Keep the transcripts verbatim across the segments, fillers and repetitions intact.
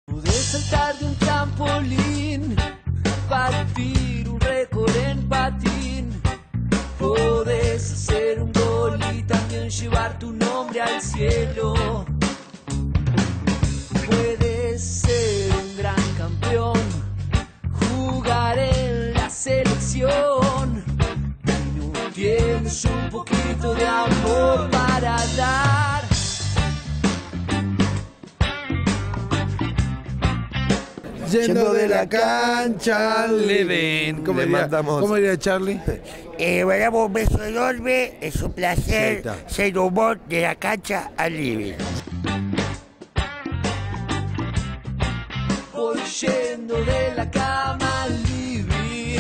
Pude saltar de un trampolín, batir un récord en patín. Podés hacer un gol y también llevar tu nombre al cielo. Puedes ser un gran campeón, jugar en la selección. Y no tienes un poquito de amor para dar. Yendo de la cancha al living. ¿Cómo Le diría, mandamos- ¿Cómo diría Charlie? Eh, mandamos un beso enorme, es un Ahí placer está. ser humor de la cancha al living. Voy yendo de la cama al living.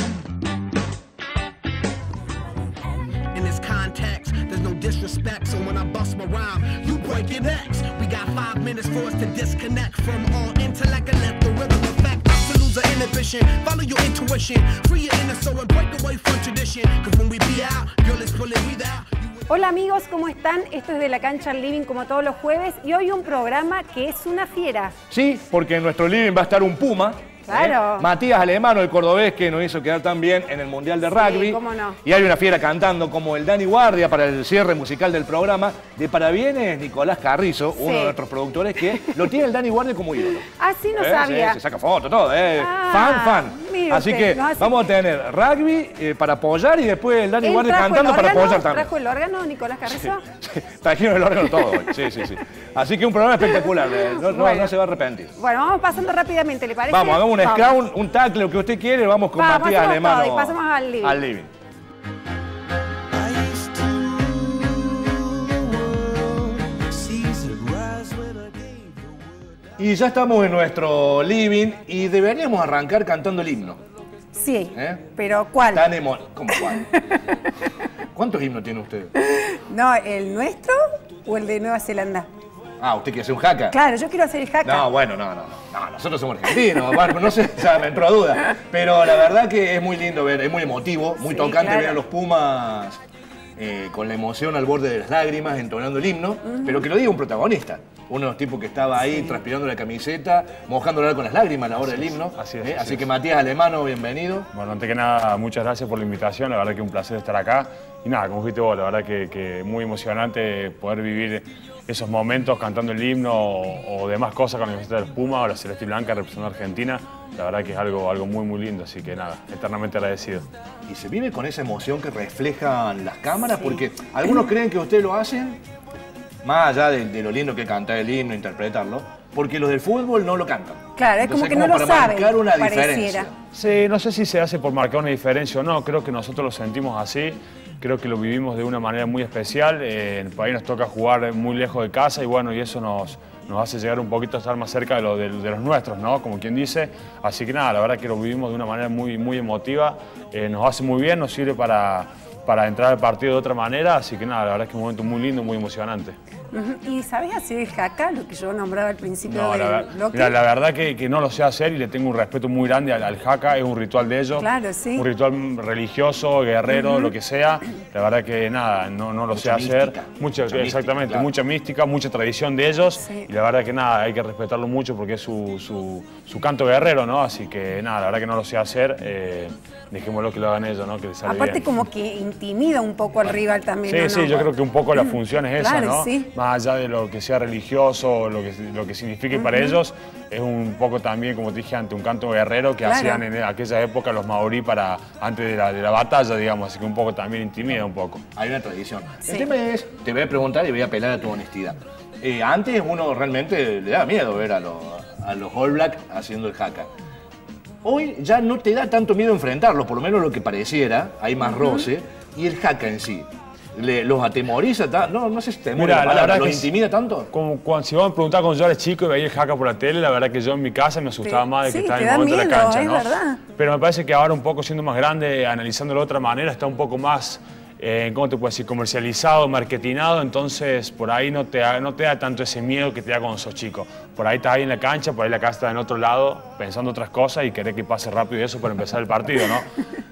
In this context, there's no disrespect, so when I bust my rhyme, you break your necks. We got five minutes for us to disconnect from all intellect and let the rhythm affect us to lose our inhibition. Follow your intuition, free your inner soul and break away from tradition. Cause when we be out, girl, it's pulling we out. Hola amigos, ¿cómo están? Esto es de la cancha al living como todos los jueves y hoy un programa que es una fiera. Sí, porque en nuestro living va a estar un Puma. Claro. ¿eh? Matías Alemano, el cordobés que nos hizo quedar tan bien en el Mundial de Rugby. cómo no. Y hay una fiera cantando como el Dani Guardia para el cierre musical del programa. De parabienes, Nicolás Carrizo, uno Sí. de nuestros productores, que lo tiene el Dani Guardia como ídolo. Así no ¿Eh? sabía. Sí, se saca fotos, todo. ¿eh? Ah, fan, fan. mire Así usted, que nos hace- vamos a tener rugby eh, para apoyar y después el Dani ¿Él Guardia trajo el cantando para órgano? apoyar también. ¿Trajo el órgano, Nicolás Carrizo? Trajeron el órgano todo hoy. Sí, sí, sí. Así que un programa espectacular. eh, No, no- Bueno. no se va a arrepentir. Bueno, vamos pasando rápidamente, ¿le parece? Vamos, hagamos un Vamos. scout, un tackle, lo que usted quiere, vamos con Vamos, Matías hacemos Alemano. todo y pasamos al living. Al living. Y ya estamos en nuestro living y deberíamos arrancar cantando el himno. Sí, ¿Eh? pero ¿cuál? Tan emo... ¿Cómo cuál? ¿Cuántos himnos tiene usted? No, ¿el nuestro o el de Nueva Zelanda? Ah, ¿usted quiere hacer un jaca? Claro, yo quiero hacer el jaca. No, bueno, no, no, no, no, nosotros somos argentinos, bueno, no sé, ya me entró a duda. Pero la verdad que es muy lindo ver, es muy emotivo, muy Sí, tocante claro. ver a los Pumas eh, con la emoción al borde de las lágrimas, entonando el himno, pero que lo diga un protagonista. Uno de los tipos que estaba ahí transpirando la camiseta, mojándola con las lágrimas a la hora del himno. así es, ¿eh? así Así es. que Matías Alemano, bienvenido. Bueno, antes que nada, muchas gracias por la invitación, la verdad que un placer estar acá. Y nada, como dijiste vos, la verdad que, que muy emocionante poder vivir esos momentos cantando el himno o, o demás cosas con la camiseta del Puma o la Celeste y Blanca representando a Argentina. La verdad que es algo, algo muy, muy lindo, así que nada, eternamente agradecido. Y se vive con esa emoción que reflejan las cámaras, porque algunos creen que ustedes lo hacen, más allá de, de lo lindo que es cantar el himno, interpretarlo, porque los del fútbol no lo cantan. Claro, es como Entonces, que no lo para saben, marcar una pareciera. diferencia. Sí, no sé si se hace por marcar una diferencia o no, creo que nosotros lo sentimos así, creo que lo vivimos de una manera muy especial, eh, en el país nos toca jugar muy lejos de casa y bueno, y eso nos, nos hace llegar un poquito a estar más cerca de, lo, de, de los nuestros, ¿no? Como quien dice, así que nada, la verdad que lo vivimos de una manera muy, muy emotiva, eh, nos hace muy bien, nos sirve para, para entrar al partido de otra manera, así que nada, la verdad que es un momento muy lindo, muy emocionante. Ujú. ¿Y sabes hacer el jaca, lo que yo nombraba al principio No, del la, ver- bloque? mira, la verdad que, que no lo sé hacer y le tengo un respeto muy grande al, al jaca, es un ritual de ellos. Claro, sí. Un ritual religioso, guerrero, lo que sea. La verdad que nada, no, no lo sé Mucha hacer. mística. Mucha, Mucha mística, exactamente, claro. mucha mística, mucha tradición de ellos. Sí. Y la verdad que nada, hay que respetarlo mucho porque es su, su, su canto guerrero, ¿no? Así que nada, la verdad que no lo sé hacer. Eh, dejémoslo que lo hagan ellos, ¿no? Que les sale Aparte bien. como que intimida un poco al rival también, Sí, ¿o no? sí, yo creo que un poco la función es esa, Claro, ¿no? sí. Más allá de lo que sea religioso, lo que, lo que signifique para ellos, es un poco también, como te dije antes, un canto guerrero que Claro. hacían en aquella época los maorí para, antes de la, de la batalla, digamos, así que un poco también intimida un poco. Hay una tradición. Sí. El tema es, te voy a preguntar y voy a apelar a tu honestidad. Eh, antes uno realmente le da miedo ver a, los- a los All Black haciendo el jaca. Hoy ya no te da tanto miedo enfrentarlos, por lo menos lo que pareciera, hay más roce, y el jaca en sí. Le- ¿Los atemoriza? ta- No, no sé si temor Mira, la la palabra, verdad ¿los que intimida tanto? Como cuando, si vos me preguntás cuando yo era chico y veía el jaca por la tele, la verdad que yo en mi casa me asustaba Te- más de que sí, estaba te en el da momento de la miedo, cancha, es ¿no? verdad. Pero me parece que ahora un poco siendo más grande, analizándolo de otra manera, está un poco más, eh, ¿cómo te puedo decir? Comercializado, marketinado, entonces por ahí no te, da, no te da tanto ese miedo que te da cuando sos chico. Por ahí estás ahí en la cancha, por ahí la casa está en otro lado, pensando otras cosas y querés que pase rápido eso para empezar el partido, ¿no?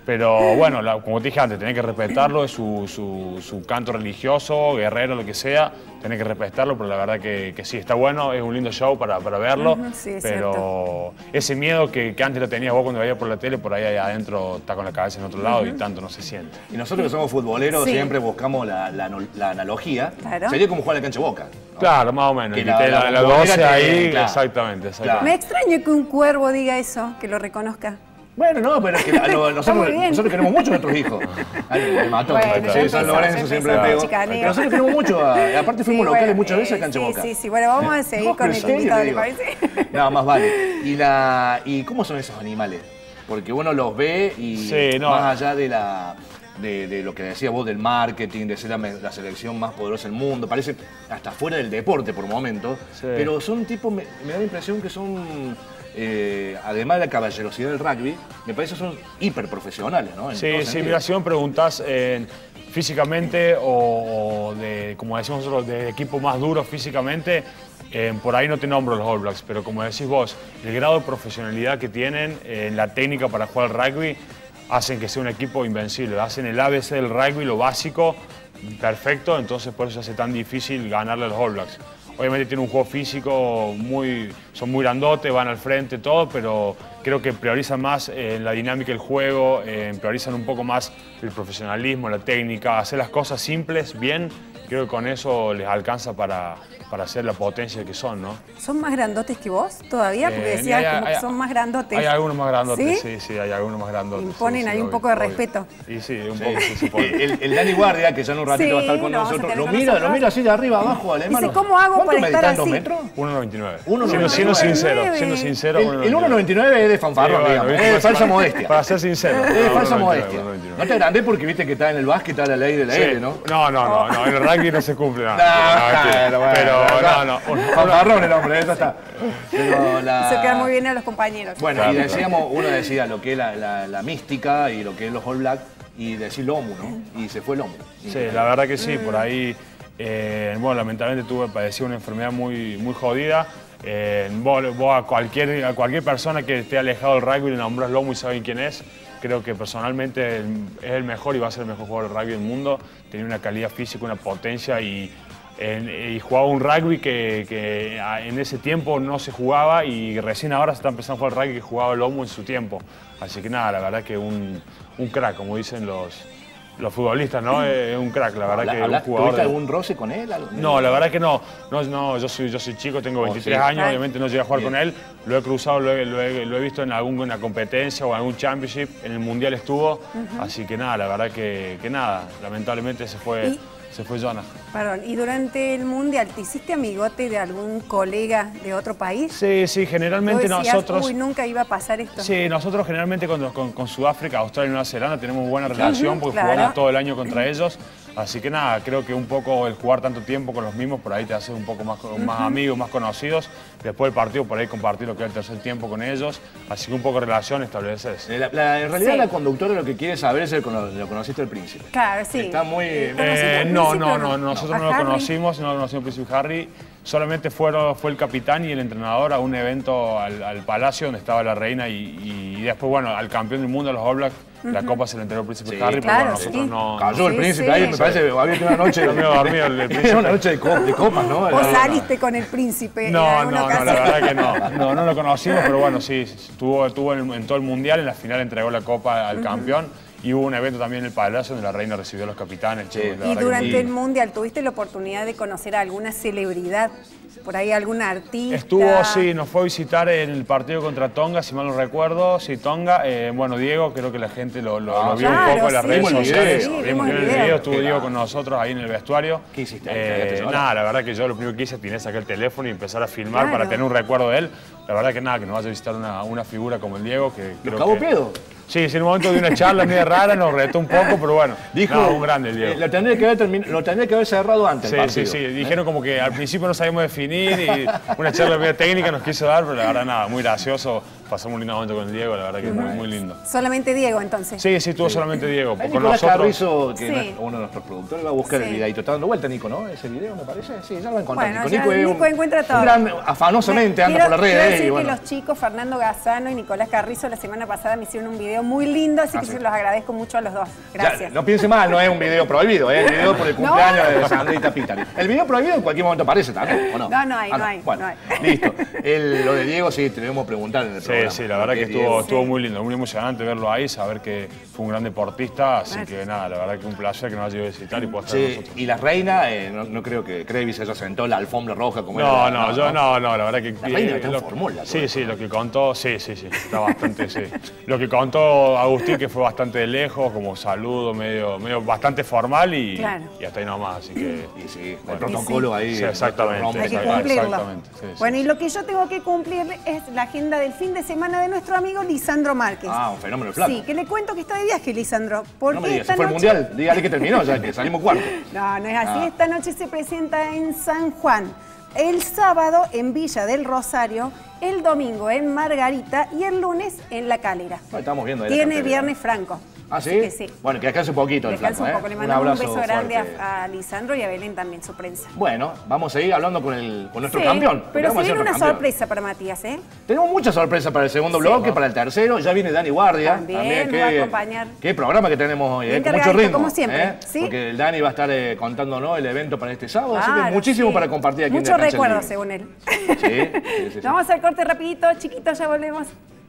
Pero bueno, la, como te dije antes, tenés que respetarlo, es su, su, su canto religioso, guerrero, lo que sea, tenés que respetarlo, pero la verdad que, que sí, está bueno, es un lindo show para, para verlo, Uh-huh, sí, es pero ese miedo que, que antes lo tenías vos cuando veías por la tele, por ahí adentro está con la cabeza en otro lado uh-huh. y tanto no se siente. Y nosotros que somos futboleros sí. siempre buscamos la, la, la analogía, claro. sería como jugar a la cancha Boca, ¿no? Claro, más o menos, que y la, la, la, la doce te, ahí, claro. exactamente, exactamente. Claro. Me extraña que un cuervo diga eso, que lo reconozca. Bueno, no, pero es que lo, nosotros, nosotros queremos mucho a nuestros hijos. Ay, me mató. Bueno, sí, San Lorenzo siempre me pegó. Pero nosotros queremos mucho. A, aparte fuimos sí, locales bueno, muchas veces a Cancha sí, Boca. Sí, sí, bueno, vamos a seguir no, con el invitado, ¿le parece? No, más vale. ¿Y, la, ¿Y cómo son esos animales? Porque uno los ve y sí, no. más allá de la... De, de lo que decías vos del marketing, de ser la, la selección más poderosa del mundo, parece hasta fuera del deporte por momentos, sí. pero son tipos, me, me da la impresión que son, eh, además de la caballerosidad del rugby, me parece que son hiper profesionales, ¿no? En sí, sí, mira, si me preguntás eh, físicamente o, o de, como decimos nosotros, de equipo más duro físicamente, eh, por ahí no te nombro los All Blacks, pero como decís vos, el grado de profesionalidad que tienen en eh, la técnica para jugar al rugby, hacen que sea un equipo invencible, hacen el A B C del rugby, lo básico, perfecto, entonces por eso se hace tan difícil ganarle a los All Blacks. Obviamente tienen un juego físico, muy, son muy grandotes, van al frente, todo, pero creo que priorizan más eh, la dinámica del juego, eh, priorizan un poco más el profesionalismo, la técnica, hacer las cosas simples, bien, creo que con eso les alcanza para, para ser la potencia que son, ¿no? ¿Son más grandotes que vos todavía? Porque Eh, decías hay- como hay- que son más grandotes. Hay algunos más grandotes, ¿Sí? sí, sí, hay algunos más grandotes. Imponen sí, sí, ahí un obvio, poco de obvio. respeto. Y sí, un Sí. poco sí se pone. El, el Dani Guardia, que ya en un ratito Sí, va a estar con lo vamos a nosotros, tener lo con mira, nosotros. lo mira así de arriba abajo, alemán. Dice, ¿cómo hago para estar ¿Cuánto así? metros? uno noventa y nueve. uno Siendo, noventa y siendo nueve. sincero, siendo sincero. El, el uno noventa y nueve es de fanfarrón, Sí, bueno, digamos, viste, es de para- falsa modestia. Para ser sincero. Es de No, falsa uno noventa y nueve, modestia. uno noventa y nueve. No te agrandés porque viste que está en el básquet, está la ley de la Sí. L, ¿no? No, no, no, no, en el rugby no se cumple nada. No, No, mentira. claro, bueno, pero no, no, no. Fanfarrón el hombre, eso está. Pero la... Se queda muy bien a los compañeros. Bueno, Claro, y decíamos, uno decía lo que es la, la, la mística y lo que es los All Black y decir Lomu, ¿no? Y se fue Lomu. Sí, la verdad que sí, por ahí, eh, bueno, lamentablemente tuve, padecí una enfermedad muy, muy jodida. Eh, vos, vos a, cualquier, a cualquier persona que esté alejado del rugby le nombras Lomu y saben quién es. Creo que personalmente es el mejor y va a ser el mejor jugador de rugby del mundo. Tenía una calidad física, una potencia y, en, y jugaba un rugby que, que en ese tiempo no se jugaba y recién ahora se está empezando a jugar el rugby que jugaba Lomu en su tiempo. Así que nada, la verdad que un, un crack, como dicen los, los futbolistas, ¿no? Es un crack, la verdad que un jugador... ¿Tuviste de- algún roce con él? algo? No, la verdad que no. No, no yo, soy, yo soy chico, tengo veintitrés sí. años, obviamente no llegué a jugar Bien. con él. Lo he cruzado, lo he, lo he- lo he visto en alguna competencia o en algún championship. En el mundial estuvo. Así que nada, la verdad que, que nada. Lamentablemente se fue, Y- se fue Jonas. Perdón, ¿y durante el Mundial te hiciste amigote de algún colega de otro país? Sí, sí, generalmente ¿Vos decías, nosotros... uy, nunca iba a pasar esto? Sí, nosotros generalmente con, con, con Sudáfrica, Australia y Nueva Zelanda tenemos buena relación porque claro. jugamos todo el año contra ellos. Así que nada, creo que un poco el jugar tanto tiempo con los mismos, por ahí te haces un poco más, más amigos, más conocidos. Después del partido, por ahí compartir lo que es el tercer tiempo con ellos. Así que un poco de relación estableces. La, la- en realidad Sí. la conductora lo que quiere saber es el cono- lo conociste al príncipe. Claro, sí. Está muy... Eh, ¿conociste Eh, al no, príncipe no, o no, nosotros ¿A no lo Harry? conocimos, no lo conocimos al príncipe Harry. Solamente fueron, fue el capitán y el entrenador a un evento al, al Palacio donde estaba la reina y, y después, bueno, al campeón del mundo, a los All Blacks, la copa se le entregó al príncipe Sí, Harry, claro, pero bueno, nosotros sí. no... Cayó el Sí, príncipe sí. ahí, me parece, había tenido una noche... Está medio dormido el- el príncipe. Era una noche de, co- de copas, ¿no? ¿O Era- saliste con el príncipe en No, alguna no, no, ocasión? la verdad que no. No, no lo conocimos, pero bueno, sí, estuvo, estuvo en, en todo el mundial, en la final entregó la copa al campeón y hubo un evento también en el Palacio donde la reina recibió a los capitanes. Sí. la Y verdad que durante muy- el Mundial, ¿tuviste la oportunidad de conocer a alguna celebridad? ¿Por ahí algún artista? Estuvo, sí, nos fue a visitar en el partido contra Tonga, si mal no recuerdo, sí, Tonga. Eh, bueno, Diego, creo que la gente lo, lo- lo vio claro, un poco en las sí, redes vimos el sociales. video, sí, Vimos vimos el el video. video, estuvo Qué Diego grande. con nosotros ahí en el vestuario. ¿Qué hiciste? Eh, ¿Cagaste sola? nada, la verdad que yo lo primero que hice, atiné, saqué el teléfono y empezar a filmar Claro. para tener un recuerdo de él. La verdad que nada, que nos vaya a visitar una, una figura como el Diego, que creo ¿Cabo que... pedo? Sí, sí, en un momento de una charla media rara, nos retó un poco, pero bueno, Dijo, no, un grande el Diego. eh, lo, tendría que haber termin- lo tendría que haber cerrado antes Sí, el sí, partido. sí. Dijeron como que al principio no sabíamos definir y una charla media técnica nos quiso dar, pero la verdad nada, muy gracioso. Pasamos un lindo momento con el Diego, la verdad que es muy, muy lindo. Solamente Diego, entonces. Sí, sí, tuvo solamente Diego. Ahí Con Nicolás nosotros. Carrizo, que Sí. es uno de nuestros productores, va a buscar Sí. el videito. Está dando vuelta, Nico, ¿no? Ese video, me parece. Sí, ya lo va a encontrar. Bueno, Nico, ya Nico, es un- Nico encuentra todo. un gran, afanosamente anda Quiero- por las quiero redes. decir y bueno. que los chicos, Fernando Gazzano y Nicolás Carrizo, la semana pasada me hicieron un video quedó muy lindo, así Ah, que sí. se los agradezco mucho a los dos. Gracias. Ya, no piense mal, no es un video prohibido, es el video por el cumpleaños de Sandrita Pitari. El video prohibido en cualquier momento aparece también, ¿o no? No, no hay, Ah, no hay, Bueno, no hay. listo. El- lo de Diego sí, tenemos que preguntar en el Sí, programa. sí, la verdad que Porque estuvo, Diego- estuvo muy lindo, muy emocionante verlo ahí, saber que fue un gran deportista, así Gracias. que nada, la verdad que un placer que nos haya ido a visitar y pueda estar con Sí, nosotros. y la reina, eh, no, no creo que Krevis haya sentado la alfombra roja como No, era. no, yo no, no, la verdad que... La reina eh, está en lo- fórmula, Sí, todo. sí, lo que contó, sí, sí, sí, está bastante, sí. Lo que contó Agustín, que fue bastante de lejos, como saludo, medio, medio bastante formal y, Claro. y hasta ahí nomás, así que... Y sí, el Bueno. protocolo ahí. Sí, exactamente, rompe Hay que esa- cumplirlo. exactamente, sí, sí. Bueno, y lo que yo tengo que cumplir es la agenda del fin de semana de nuestro amigo Lisandro Márquez. Ah, un fenómeno el flaco. Sí, que le cuento que está de viaje, Lisandro. Porque No me digas, esta se fue el noche... mundial, dígale que terminó, ya que salimos cuarto. No, no es así. Ah. Esta noche se presenta en San Juan. El sábado en Villa del Rosario, el domingo en Margarita y el lunes en La Calera. Ahí estamos viendo ahí la Tiene cartelera. viernes franco. ¿Ah, sí? Así que sí. Bueno, que descanse un poquito el Descansa flaco, un poco. ¿eh? Le mandamos un, abrazo beso grande fuerte. a, a Lisandro y a Belén también, su prensa. Bueno, vamos a seguir hablando con, el, con nuestro Sí, campeón. pero Vamos se a hacer viene una nuestro campeón. sorpresa para Matías, ¿eh? Tenemos muchas sorpresas para el segundo Sí. bloque, para el tercero. Ya viene Dani Guardia. También nos qué, va a acompañar. Qué programa que tenemos hoy, Bien ¿eh? Con mucho cargadito, ritmo. como siempre, ¿eh? ¿sí? Porque el Dani va a estar eh, contándonos el evento para este sábado. así que Claro, muchísimo sí. para compartir aquí Muchos en la cancha recuerdos, del según él. Living. Sí, sí, sí, sí. Vamos al corte rapidito, chiquitos, ya volvemos.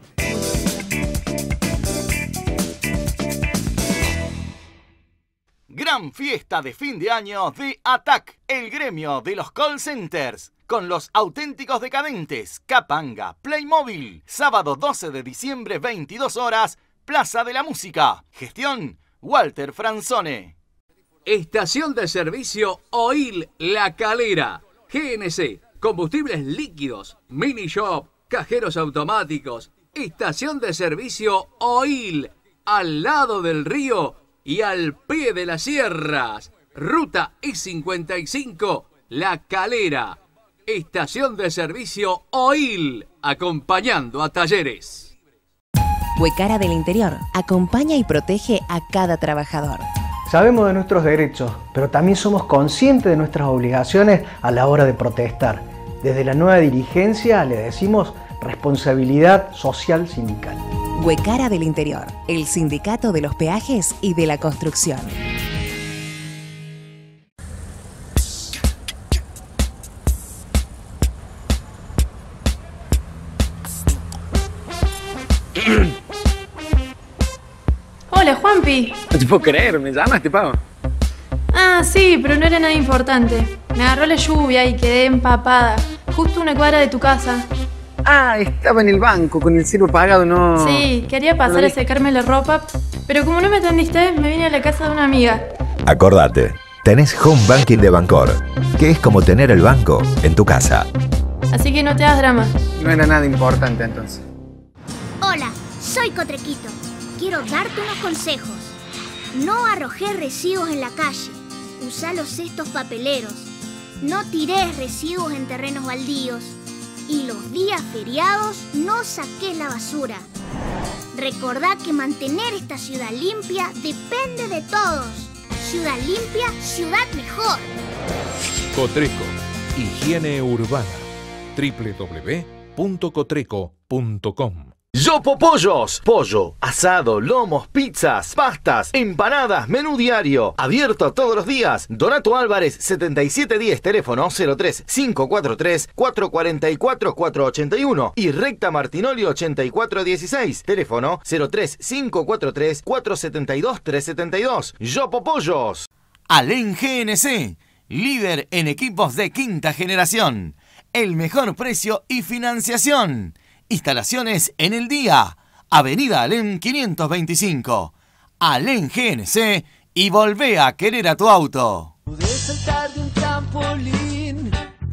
Gran fiesta de fin de año de A T A C, el gremio de los call centers, con los auténticos decadentes, Capanga, Playmobil, sábado doce de diciembre, veintidós horas, Plaza de la Música. Gestión, Walter Franzone. Estación de servicio Oil La Calera. G N C, combustibles líquidos, mini shop, cajeros automáticos. Estación de servicio Oil, al lado del río y al pie de las sierras. Ruta E cincuenta y cinco, La Calera. Estación de servicio Oil, acompañando a talleres. Huecara del Interior acompaña y protege a cada trabajador. Sabemos de nuestros derechos, pero también somos conscientes de nuestras obligaciones a la hora de protestar. Desde la nueva dirigencia le decimos responsabilidad social sindical. Huecara del Interior, el sindicato de los peajes y de la construcción. Hola, Juanpi. No te puedo creer, ¿me llamaste, Pau? Ah, sí, pero no era nada importante. Me agarró la lluvia y quedé empapada. Justo una cuadra de tu casa. Ah, estaba en el banco con el cielo apagado, no... Sí, quería no pasar lo a vi. secarme la ropa, pero como no me atendiste, me vine a la casa de una amiga. Acordate, tenés Home Banking de Bancor, que es como tener el banco en tu casa. Así que no te das drama. No era nada importante entonces. Hola, soy Cotrequito. Quiero darte unos consejos. No arrojes residuos en la calle. Usa los cestos papeleros. No tires residuos en terrenos baldíos. Y los días feriados no saques la basura. Recordá que mantener esta ciudad limpia depende de todos. Ciudad limpia, ciudad mejor. Cotreco, higiene urbana. doble u doble u doble u punto cotreco punto com. Yopo Pollos, pollo, asado, lomos, pizzas, pastas, empanadas, menú diario, abierto todos los días. Donato Álvarez, setenta y siete diez, teléfono cero tres cinco cuatro tres cuatro cuatro cuatro cuatro ocho uno y Recta Martinoli ochenta y cuatro dieciséis, teléfono cero tres cinco cuatro tres cuatro siete dos tres siete dos. Yopo Pollos. Alén G N C, líder en equipos de quinta generación, el mejor precio y financiación. Instalaciones en el día. Avenida Alén quinientos veinticinco. Alén G N C y volvé a querer a tu auto. Pude saltar de un trampolín,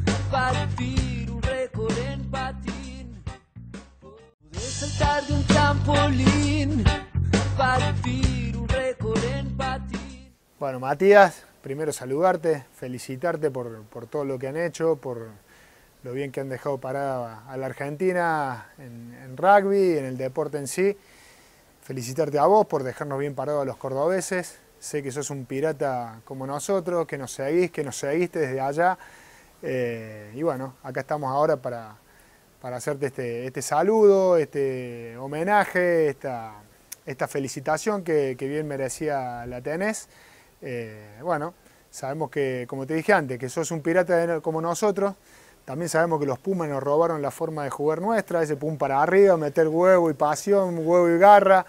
batir un récord en patín. Pude saltar de un trampolín, batir un récord en patín. Bueno, Matías, primero saludarte, felicitarte por, por todo lo que han hecho, por lo bien que han dejado parada a la Argentina en, en rugby, en el deporte en sí. Felicitarte a vos por dejarnos bien parados a los cordobeses. Sé que sos un pirata como nosotros, que nos seguís, que nos seguiste desde allá. Eh, y bueno, acá estamos ahora para, para hacerte este, este saludo, este homenaje, esta, esta felicitación que, que bien merecía la tenés. Eh, bueno, sabemos que, como te dije antes, que sos un pirata como nosotros. También sabemos que los Pumas nos robaron la forma de jugar nuestra, ese pum para arriba, meter huevo y pasión, huevo y garra.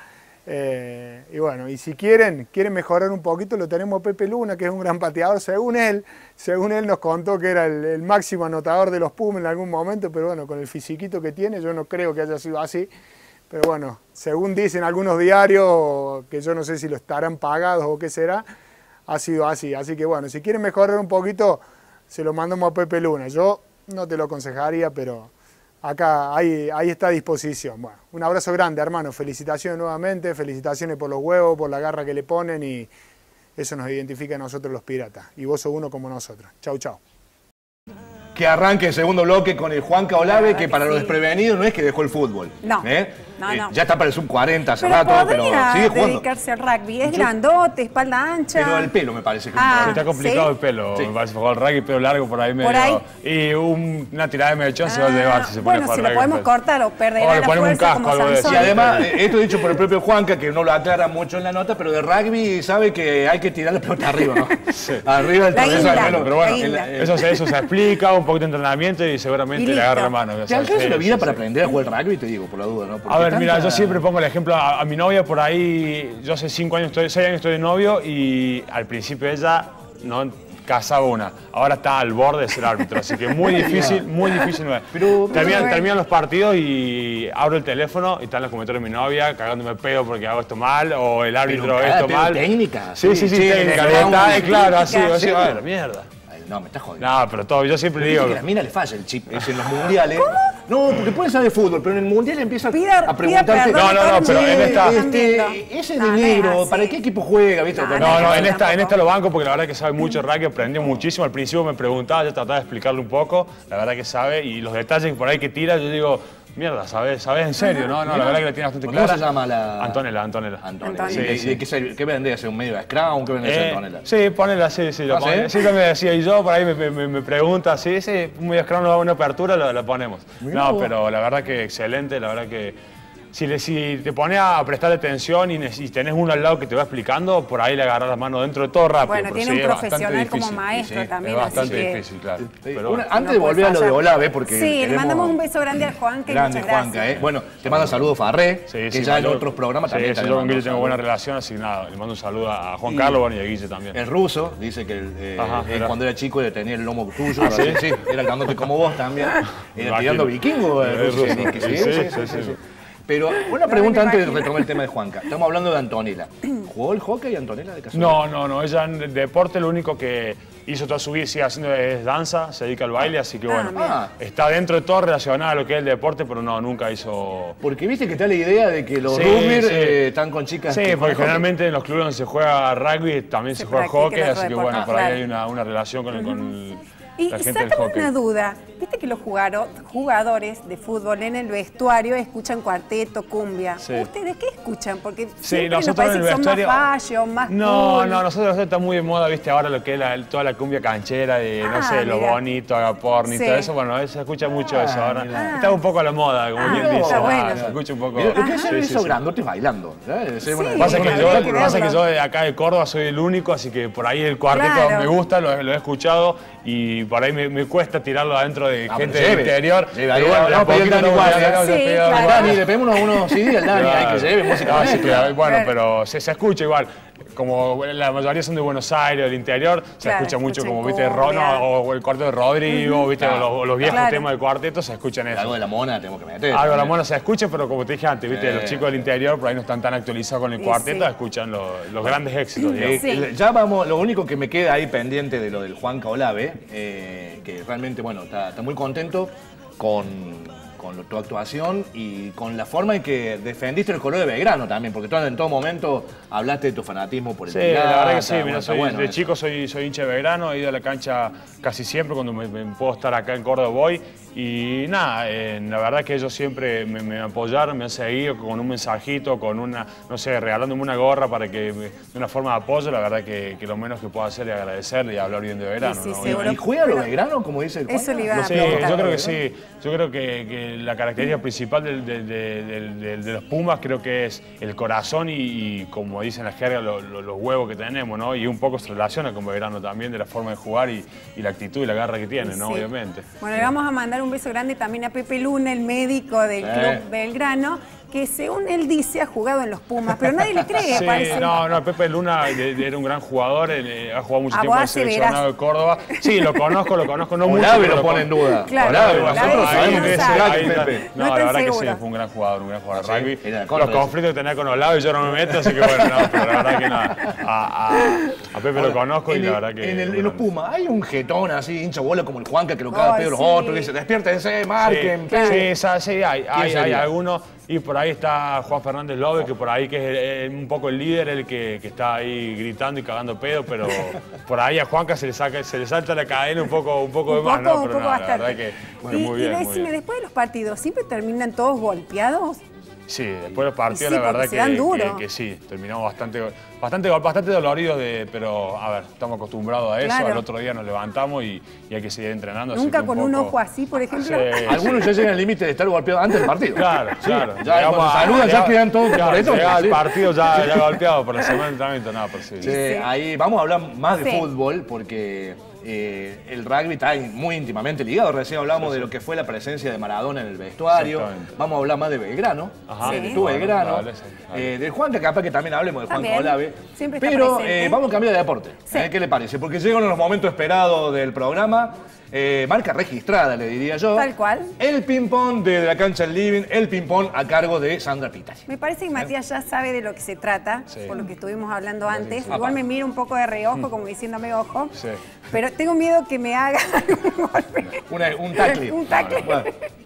Eh, y bueno, y si quieren, quieren mejorar un poquito, lo tenemos a Pepe Luna, que es un gran pateador, según él, según él nos contó que era el, el máximo anotador de los Pumas en algún momento, pero bueno, con el fisiquito que tiene, yo no creo que haya sido así. Pero bueno, según dicen algunos diarios, que yo no sé si lo estarán pagados o qué será, ha sido así. Así que bueno, si quieren mejorar un poquito, se lo mandamos a Pepe Luna. Yo no te lo aconsejaría, pero acá ahí, ahí está a disposición. Bueno, un abrazo grande, hermano. Felicitaciones nuevamente, felicitaciones por los huevos, por la garra que le ponen y eso nos identifica a nosotros los piratas. Y vos sos uno como nosotros. Chau, chau. Que arranque el segundo bloque con el Juanca Olave, que para los desprevenidos no es que dejó el fútbol. No, ¿eh? no, no. Eh, ya está para el sub cuarenta hace pero rato, pero podría sigue jugando. dedicarse al rugby. Es grandote, espalda ancha. Pero el pelo me parece que Ah, es está complicado ¿sí? el pelo, Sí. me parece jugar al rugby, pelo largo por ahí medio. ¿Por ahí? Y un- una tirada de mechón se va a llevar si se pone a Bueno, jugar si lo rugby. podemos cortar o perderá O le la ponemos un fuerza casco, como algo de eso. Sansón. Y además, eh, esto dicho por el propio Juanca, que no lo aclara mucho en la nota, pero de rugby sabe que hay que tirar la pelota arriba, ¿no? Arriba del La travesaño. isla, Bueno, Pero bueno, la isla. eso, se- eso se explica, un poquito de entrenamiento y seguramente Y le listo. agarra la mano. ¿Te alcanza la Sí, vida sí, para sí. aprender a jugar rugby? Te digo, por la duda, ¿no? Porque A ver, mira, tanta- yo siempre pongo el ejemplo a, a mi novia por ahí, yo hace cinco años, estoy, seis años estoy de novio y al principio ella no cazaba una, ahora está al borde de ser árbitro, así que muy difícil, muy difícil. No es. Pero- terminan, pero- terminan los partidos y abro el teléfono y están los comentarios de mi novia cagándome pedo porque hago esto mal o el árbitro Pero, esto pero mal. técnica. Sí, sí, sí, Sí, técnica, le- detalle, claro, así, técnica, así, sí. a ver, mierda. Ay, no, me estás jodiendo. No, pero todo, yo siempre Viste digo... que a la mina le falla el chip ese en los mundiales. No, porque puede saber de fútbol, pero en el mundial empieza Pida- a pida preguntarte. perdón No, no, no, pero en esta- Este, ese No, de no es negro, así. ¿para qué equipo juega? ¿Viste? No, Bueno, No, no, en tampoco. esta, en esta lo banco porque la verdad que sabe mucho rugby, aprendió muchísimo. Al principio me preguntaba, yo trataba de explicarle un poco, la verdad que sabe, y los detalles por ahí que tira, yo digo, mierda, ¿sabes? ¿Sabes en serio? No, no, la verdad que la tiene bastante ¿Cómo clara. se llama la...? Antonella, Antonella. Antonella. Sí, ¿Y de- sí. de qué, se- qué vendría? ¿Ser un medio de Scrum? ¿Qué vendría a ser Eh, Antonella? sí, ponela, sí, sí, lo ¿Ah, pone. sí? Sí, también decía, y yo por ahí me, me- me pregunta, sí, sí, un medio scrum nos da una apertura, lo, lo ponemos. Mirá No, vos. pero la verdad que excelente, la verdad que si, le, si te pones a prestarle atención y, ne- y tenés uno al lado que te va explicando, por ahí le agarras la mano dentro de todo rápido. Bueno, pero tiene sí, un es bastante profesional como difícil. maestro Sí, también, es así bastante que- difícil, claro. Sí. Pero Una- bueno. antes no de puede volver a lo de fallar. Olave, porque Sí, le queremos- mandamos un beso grande a Juan, que Grande, muchas Juanca, gracias. ¿eh? Bueno, te manda saludos Farré, Sí, que sí, ya en yo- otros programas sí, también sí, te yo con mando Guille tengo saludos. buena relación, así que nada, le mando un saludo a Juan Y- Carlos bueno, y a Guille también. El ruso dice que eh, Ajá, eh, mira. cuando era chico le tenía el lomo tuyo. ¿Ah, sí? así, sí, era grandote como vos también. Era Imagino. tirando vikingo. el El ruso, ruso. sí, que Sí, sí, sí, sí, sí, sí, sí. sí. Pero una pregunta me antes de imagino. retomar el tema de Juanca. Estamos hablando de Antonella. ¿Jugó el hockey Antonella de casualidad? No, no, no, ella en deporte lo único que hizo toda su vida y sigue haciendo es danza, se dedica al baile, así que bueno, mira. está dentro de todo relacionado a lo que es el deporte, pero no, nunca hizo... Porque viste que está la idea de que los Sí, rugbys sí. eh, están con chicas. Sí, que porque juegan hockey. generalmente en los clubes donde se juega rugby también se, Se juega practica hockey, el así que deporte, bueno, por ahí claro. hay una, una relación con, el- con el- Y la gente del sácame hockey. una duda. Viste que los jugaro- jugadores de fútbol en el vestuario escuchan cuarteto, cumbia. Sí. ¿Ustedes qué escuchan? Porque Sí, siempre nos nosotros parece en que el son vestuario... más fashion, más No, cool. no, nosotros está muy de moda, viste, ahora lo que es la- toda la cumbia canchera de, no Ah, sé, lo mira. bonito, agaporni, Sí. todo eso, bueno, se escucha mucho eso ahora. mira. Está un poco a la moda, como Ah, quien está dice. bueno. Ah, se escucha un poco... Mira, lo que es Sí, ser sí, esos sí. grandotes bailando. ¿sabes? Debe ser una- Sí, Pasa que, hay yo, que pasa que verlo. yo de acá de Córdoba soy el único, así que por ahí el cuarteto Claro. me gusta, lo, lo he escuchado y por ahí me, me cuesta tirarlo adentro de Ah, gente pero del lleve, interior. lleve, ahí Pero bueno, vamos de a a pedir poquito Dani no Guardia. voy a- Sí, voy a- claro. Al Dani, le pedimos unos, unos C D al Dani, hay que lleve música. Ah, sí, claro. Bueno, Claro. pero se, se escucha igual. Como la mayoría son de Buenos Aires, del interior, se Claro, escucha mucho escuchan como, viste, cumbia. Rono o el cuarteto de Rodrigo, viste, Claro. o los, los viejos Claro. temas del cuarteto, se escuchan eso. Algo de la mona tenemos que meter. Algo de la también. mona se escucha, pero como te dije antes, viste, Sí. los chicos del interior por ahí no están tan actualizados con el Y cuarteto, sí. escuchan los, los grandes éxitos, digamos. Eh, Sí. eh, Ya vamos, lo único que me queda ahí pendiente de lo del Juanca Olave, eh, que realmente, bueno, está, está muy contento con, con lo- tu actuación y con la forma en que defendiste el color de Belgrano también, porque tú en todo momento hablaste de tu fanatismo por el Sí, Pirata, la verdad que sí, bueno, mira, está soy, bueno de eso. chico soy, soy hincha de Belgrano, he ido a la cancha casi siempre, cuando me, me puedo estar acá en Córdoba voy. Y nada, eh, la verdad que ellos siempre me, me apoyaron, me han seguido con un mensajito, con una, no sé, regalándome una gorra para que, me- de una forma de apoyo, la verdad que, que lo menos que puedo hacer es agradecerle y hablar bien de Belgrano. Sí, sí, ¿no? seguro. ¿Y juega lo Pero- Belgrano, como dice el Juanca? Eso le iba a Sí, preguntar. yo creo que sí. Yo creo que, que eh, la característica principal del, del, del, del, del, de los Pumas creo que es el corazón y, y como dicen la jerga, lo, lo, los huevos que tenemos, ¿no? Y un poco se relaciona con Belgrano también de la forma de jugar y, y la actitud y la garra que tiene, ¿no? Sí. Obviamente. Bueno, le vamos a mandar un beso grande también a Pepe Luna, el médico del sí. Club Belgrano, que según él dice ha jugado en los Pumas, pero nadie le cree, sí, parece. No, no, Pepe Luna de, de, era un gran jugador, eh, ha jugado mucho a tiempo en el seleccionado de Córdoba. Sí, lo conozco, lo conozco, no mucho. Olave lo pone en duda. Claro, Olave, nosotros sabemos que es Pepe. Pepe. No, no la verdad seguro. que sí, fue un gran jugador, un gran jugador de sí, rugby. Los conflictos que tenía con Olave yo no me meto, así que bueno, no, pero la verdad que nada. A, a, a Pepe Ahora, lo conozco y el, la verdad que... En, el, en los Pumas hay un jetón así, hincha bola como el Juanca, que lo caga pedo los sí. otros, que dice, despiértense, marquen. Sí, pe". sí, sí, sí, hay, hay, hay algunos. Y por ahí está Juan Fernández López, que por ahí que es el, un poco el líder, el que, que está ahí gritando y cagando pedo, pero por ahí a Juanca se le saca, se le salta la cadena un poco, un poco un de más, poco, ¿no? un Pero poco no, bastante. la verdad que bueno, y, muy y bien, muy decime, bien. después de los partidos, ¿siempre terminan todos golpeados? Sí, después de los partidos Sí, la verdad porque se dan que, duro. que, que sí, terminamos bastante, bastante, bastante doloridos, de, pero a ver, estamos acostumbrados a eso, Claro. al otro día nos levantamos y, y hay que seguir entrenando. así Nunca que con un un poco- ojo así, por ejemplo. Sí, Algunos ya llegan al límite de estar golpeados antes del partido. Claro, claro. Ya Llegamos cuando a- saludan ya llegamos- quedan todos claro, moretones, llegaba al sí. partido ya, ya golpeado por la semana de entrenamiento, nada, pero sí. Sí, ahí vamos a hablar más de Sí. fútbol porque eh, el rugby está in- muy íntimamente ligado. Recién hablamos Sí, sí. de lo que fue la presencia de Maradona en el vestuario. Exactamente. Vamos a hablar más de Belgrano, Ajá. de Sí. tu Bueno, Belgrano, dale, sí, dale. eh, del Juan, que capaz que también hablemos de Juan También. Olave. Siempre está Pero presente. eh, vamos a cambiar de deporte. Sí. ¿eh? ¿Qué le parece? Porque llegan los momentos esperados del programa. Eh, marca registrada, le diría yo. Tal cual. El ping-pong de la cancha del living, el ping-pong a cargo de Sandra Pitari. Me parece que Matías ya sabe de lo que se trata, Sí. por lo que estuvimos hablando antes. sí. Igual me mira un poco de reojo, como diciéndome ojo. Sí. Pero tengo miedo que me haga un golpe. Una- un tackle. Un tackle. Bueno,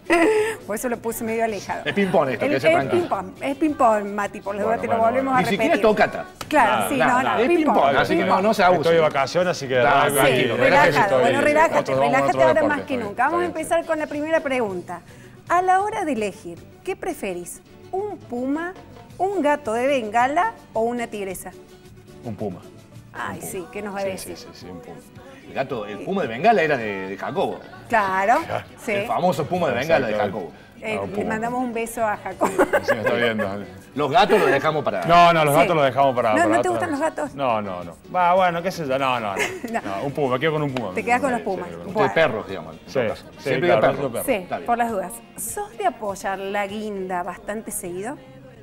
Por eso lo puse medio alejado. es ping-pong esto, El, que se el tranca. ping-pong, es ping-pong, Mati, por las dudas Bueno, te lo bueno, volvemos bueno. a Ni repetir. siquiera es tocata. Claro, Nada, sí, nada, no, nada. no, Es ping-pong. ping-pong, así que ping-pong. no, no se abuse. Estoy de vacaciones, así que Claro, tranquilo, Sí, tranquilo, relájese, relajado, estoy- bueno, relájate, otro- vamos a relájate otro ahora deporte, más que está nunca. Vamos a bien, está bien. empezar con la primera pregunta. A la hora de elegir, ¿qué preferís? ¿Un puma, un gato de bengala o una tigresa? Un puma. Ay, sí, ¿qué nos va a Sí, decir? sí, sí, sí, un puma. El gato, el puma de Bengala era de, de Jacobo. Claro, sí. El famoso puma de Bengala de Jacobo. Eh, Ah, un le puma. mandamos un beso a Jacob. Sí, me está viendo. Los gatos los dejamos para... No, no, los Sí. gatos los dejamos para. No, para ¿no te otra gustan vez. los gatos? No, no, no. Va, bueno, qué sé yo. No, no, no. No. No, un puma, me quedo con un puma. Te quedas con los pumas. Sí, Ustedes Bueno. perros, digamos. en Sí, todo caso. sí, Siempre claro, digo perro. yo perro. Sí, Está bien. por las dudas. ¿Sos de apoyar la guinda bastante seguido?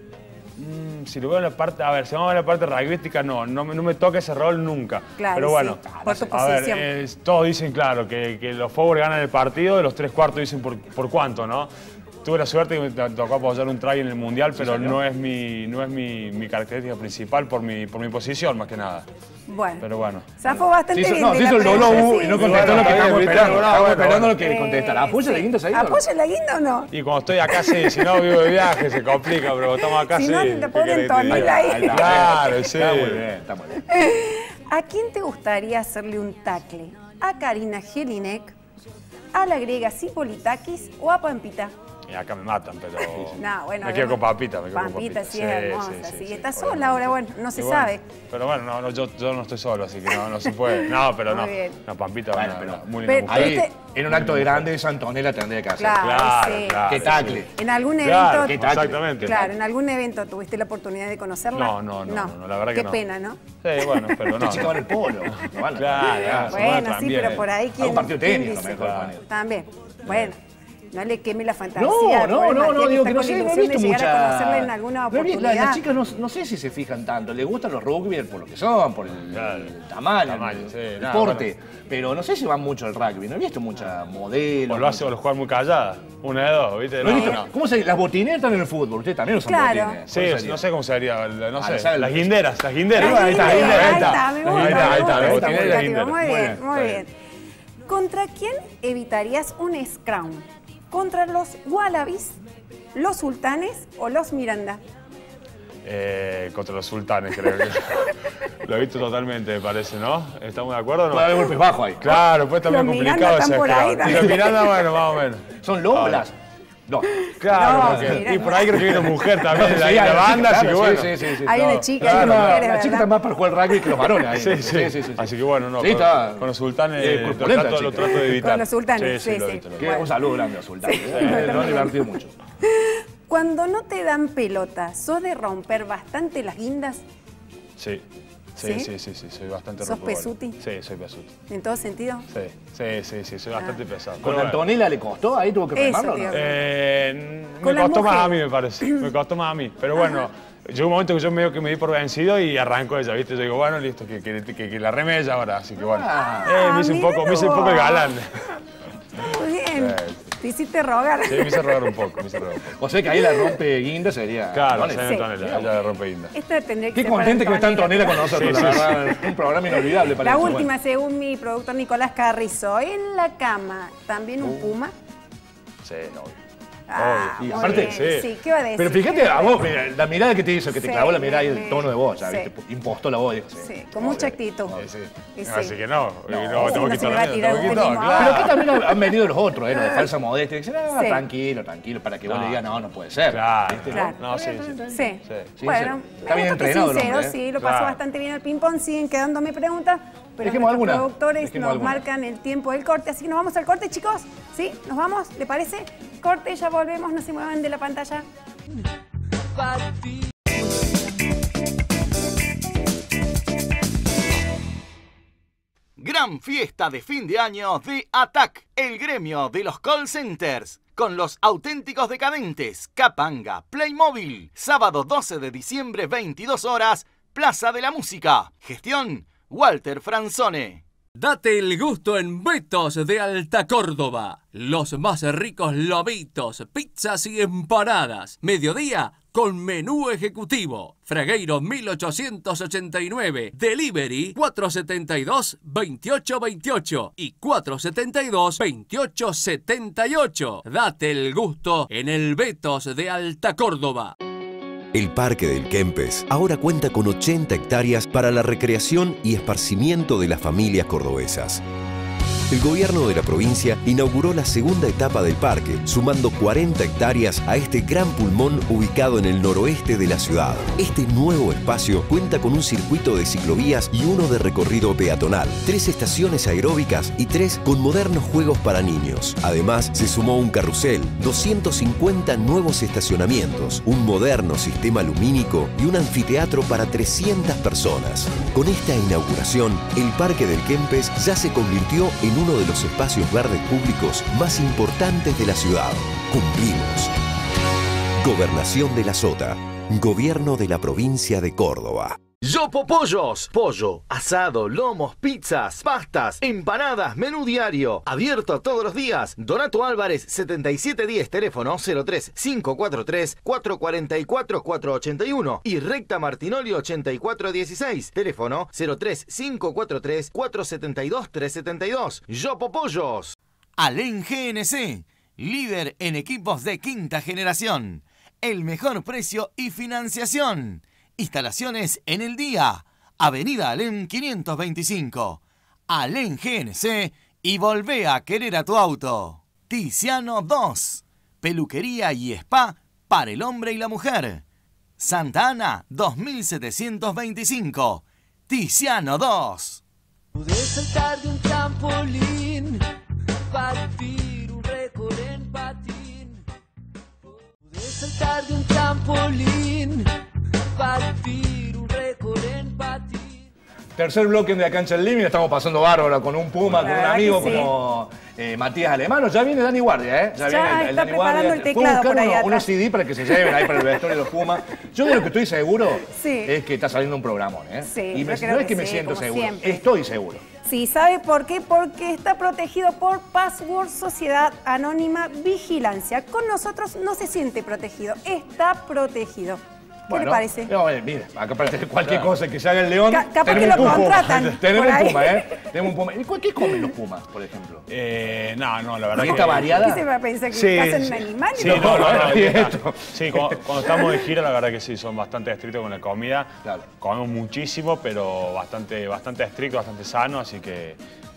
Mm, si lo veo en la parte, a ver, si vamos a ver la parte rugbyística, no, no, me- no me toca ese rol nunca. Claro, Pero bueno, sí, por tu a ver, posición. eh, todos dicen, claro, que, que los forward ganan el partido y los tres cuartos dicen por, por cuánto, ¿no? Tuve la suerte que me to- tocó apoyar un try en el Mundial, pero señor. no es mi, no es mi, mi característica principal por mi, por mi posición, más que nada. Bueno, Pero bueno. zafó bastante Se hizo, bien no, de se la hizo el pregunta, dolor sí. y no Y contestó bueno, lo que está estábamos bien, esperando. bueno, Estábamos bueno, esperando bueno. lo que Eh, contestara. ¿Apoya sí. la guinda ahí? ¿Apoya la guinda o no? Y cuando estoy acá sí, si no vivo de viaje se complica, pero estamos acá Si sí. no, te ¿qué ponen querés que te tonel diga? ahí. Ahí está. Claro, sí. Está muy bien, está muy bien. ¿A quién te gustaría hacerle un tackle? ¿A Karina Jelinek? ¿A la griega Cipolitakis o a Pampita? Y acá me matan, pero. No, bueno. Me quedo con además, Pampita, me quedo con Pampita Pampita. sí es hermosa, sí, sí. sí, sí, Está sí, sola obviamente. ahora, bueno, no se Y bueno, sabe. Pero bueno, no, no, yo, yo no estoy solo, así que no, no se puede. No, pero Muy no. bien. No, Pampita, Bueno, bueno, pero- muy linda pero- mujer. Ahí, Este- en un acto de grande, Antonella tendría que hacer. Claro, Claro, sí. claro. Que tacle. En algún Claro, evento. exactamente. Claro, en algún evento tuviste la oportunidad de conocerla. No, no, no, no, no, la verdad Qué que no. pena, ¿no? Sí, bueno, pero no. Esta chica va en el polo. No van a- Claro, claro. Bueno, sí, también, pero eh. por ahí quién. Algún partido de quién tenis, a lo dice? mejor, ponele. También. Bueno, no le queme la fantasía. No, no, pobre no, Matías, no, digo está que no con sé, no he ilusión visto de llegar mucha... a conocerla en alguna no he visto- oportunidad. la- Las chicas no, no sé si se fijan tanto, les gustan los rugby por lo que son, por el, Claro. el tamaño, Tamaño, el, sí, el nada, porte, pero no sé si van mucho al rugby, no he visto mucha modelo. O lo hace o lo juegan muy callada. Una de dos, ¿viste? No he No, visto- no. ¿Cómo se Las botineras están en el fútbol, ustedes también usan Claro. botines. Sí, ¿Cómo sería? no sé cómo sería, no Ah, sé, ¿sabe? las guinderas, las guinderas. Las Ahí está, ahí guinderas, está, ahí ahí está. está, me Las gusta, guinderas, me ahí está, gusta, las me botineras y gusta, las Timo, guinderas. Muy bien, Está muy bien. ¿Contra quién evitarías un scrum? ¿Contra los Wallabies, los Sultanes o los Miranda? Eh, contra los sultanes, creo que. Lo he visto totalmente, me parece, ¿no? ¿Estamos de acuerdo o no? Puede haber golpes bajos ahí. Claro, pues también Los Miranda complicado están ese por ahí scrum. Y los también. Miranda, bueno, más o menos. ¿Son loblas? No. Claro, No, porque- mira, y por ahí creo que hay una mujer también en la, Sí, en la hay una banda, chica, así que claro, bueno. sí, sí, sí. Hay No. una chica, Claro, hay la- mujeres, La chica ¿verdad? está más para jugar rugby que los varones ahí. Sí, sí. Así que bueno, no, Sí, con, está- con los sultanes Eh, lo, corpulenta, trato, lo chica. trato de evitar. Con los sultanes, sí, lo sí. evito, lo Que evito. Un saludo grande a Sultán. Sí. Eh, Lo han divertido mucho. Cuando no te dan pelota, ¿sos de romper bastante las guindas? Sí. Sí, ¿Sí? sí, sí, sí, soy bastante ¿Sos rompedor. pesuti? Sí, soy pesuti. ¿En todo sentido? Sí, sí, sí, sí, soy bastante pesado. ¿Con Pero bueno. Antonella le costó? Ahí tuvo que Eso, remarlo, ¿no? tío. Eh, me Con las costó más a mujeres. mí, me parece. Me costó más a mí. Pero bueno, llegó un momento que yo medio que me di por vencido y arranco ella, ¿viste? Yo digo, bueno, listo, que, que, que, que la reme ella ahora. Así que bueno. Ah, eh, me hice un poco, me hice un poco el galán. Muy bien. Sí. Te hiciste rogar. Sí, me hice rogar un poco, me hice rogar un poco. O sea que ahí la rompe guinda sería. Claro, Antonella. se Antonella, ella le rompe guinda. Esta tendría que Qué ser para contenta que está Antonella con nosotros, Sí, la sí, verdad. Un programa inolvidable para La eso. última, según mi productor Nicolás Carrizo, en la cama, ¿también un puma? Sí, obvio. Ah, Y muy aparte, bien. Sí, ¿qué va a decir? Pero fíjate a vos, mira, la mirada que te hizo, que te Sí, clavó la mirada y me- el tono de voz, ya, sí. ¿viste? Impostó la voz, dijo, sí. Sí, con mucha actitud. Sí, Y sí. Así que no, no, No, tengo no que se me va a quitar, tirar tengo que un quitar, pelín. claro. Pero acá también han- han venido los otros, ¿eh? Los de falsa modestia, que dicen, ah, Sí. tranquilo, tranquilo, para que vos No. le digas, no, no puede ser. Claro, ¿viste? Claro. No, sí, sí. Sí. Sí, Bueno, sí. Está bien me gusta que entrenado el sincero, hombre, ¿eh? sí, lo pasó Claro. bastante bien el ping-pong, siguen quedándome preguntas, pero Dejemos nuestros alguna, productores dejemos nos alguna. marcan el tiempo del corte, así que nos vamos al corte, chicos. ¿Sí? ¿Nos vamos? ¿Le parece? Corte, ya volvemos, no se muevan de la pantalla. Gran fiesta de fin de año de Atac, el gremio de los call centers. Con los auténticos decadentes, Capanga, Playmobil. Sábado doce de diciembre, veintidós horas, Plaza de la Música. Gestión, Walter Franzone. Date el gusto en Betos de Alta Córdoba. Los más ricos lobitos, pizzas y empanadas. Mediodía con menú ejecutivo. Fragueiro mil ochocientos ochenta y nueve. Delivery cuatro setenta y dos, veintiocho veintiocho y cuatro setenta y dos, veintiocho setenta y ocho. Date el gusto en el Betos de Alta Córdoba. El Parque del Kempes ahora cuenta con ochenta hectáreas para la recreación y esparcimiento de las familias cordobesas. El gobierno de la provincia inauguró la segunda etapa del parque, sumando cuarenta hectáreas a este gran pulmón ubicado en el noroeste de la ciudad. Este nuevo espacio cuenta con un circuito de ciclovías y uno de recorrido peatonal, tres estaciones aeróbicas y tres con modernos juegos para niños. Además, se sumó un carrusel, doscientos cincuenta nuevos estacionamientos, un moderno sistema lumínico y un anfiteatro para trescientas personas. Con esta inauguración, el Parque del Kempes ya se convirtió en uno de los espacios verdes públicos más importantes de la ciudad. Cumplimos. Gobernación de la Sota. Gobierno de la provincia de Córdoba. Yopo Pollos, pollo, asado, lomos, pizzas, pastas, empanadas, menú diario, abierto todos los días. Donato Álvarez setenta y siete diez, teléfono cero tres cinco cuatro tres, cuatro cuatro cuatro, cuatro ocho uno y Recta Martinoli ochenta y cuatro dieciséis, teléfono cero tres cinco cuatro tres, cuatro siete dos, tres siete dos. Yopo Pollos. Alén G N C, líder en equipos de quinta generación. El mejor precio y financiación. Instalaciones en el día. Avenida Alén quinientos veinticinco. Alén G N C y volvé a querer a tu auto. Tiziano dos. Peluquería y spa para el hombre y la mujer. Santa Ana dos mil setecientos veinticinco. Tiziano dos. Pude saltar de un trampolín, batir un récord en patín. Pude saltar de un trampolín, batir un récord en patín. Tercer bloque de Cancha al Living, estamos pasando bárbaro con un Puma, con un verdad amigo que sí. como eh, Matías Alemano. Ya viene Dani Guardia, ¿eh? Ya viene el, el está Dani preparando Guardia. el Fue a teclado buscar por ahí unos, atrás. unos C D para que se lleven ahí para el vestuario de los Pumas. Yo de lo que estoy seguro Sí. es que está saliendo un programón, ¿eh? Sí, y yo me, creo no es que que me sí, siento como seguro, siempre. estoy seguro. Sí, ¿sabe por qué? Porque está protegido por Password Sociedad Anónima Vigilancia. Con nosotros no se siente protegido, está protegido. ¿Qué le parece? No, eh, mire, acá para tener cualquier cosa que se haga el León, Ca- capaz tenemos que lo un Puma. contratan Tenemos por un ahí. Puma, ¿eh? Tenemos un Puma. ¿Y cu- qué comen los Pumas, por ejemplo? Eh, no, no, la verdad ¿Dieta que... variada? ¿Qué se va a pensar que Sí, cazan sí. animales? Sí, no, no, no, Y está- esto. sí, cuando, cuando estamos de gira, la verdad que sí, son bastante estrictos con la comida. Comemos muchísimo, pero bastante, bastante estricto, bastante sano, así que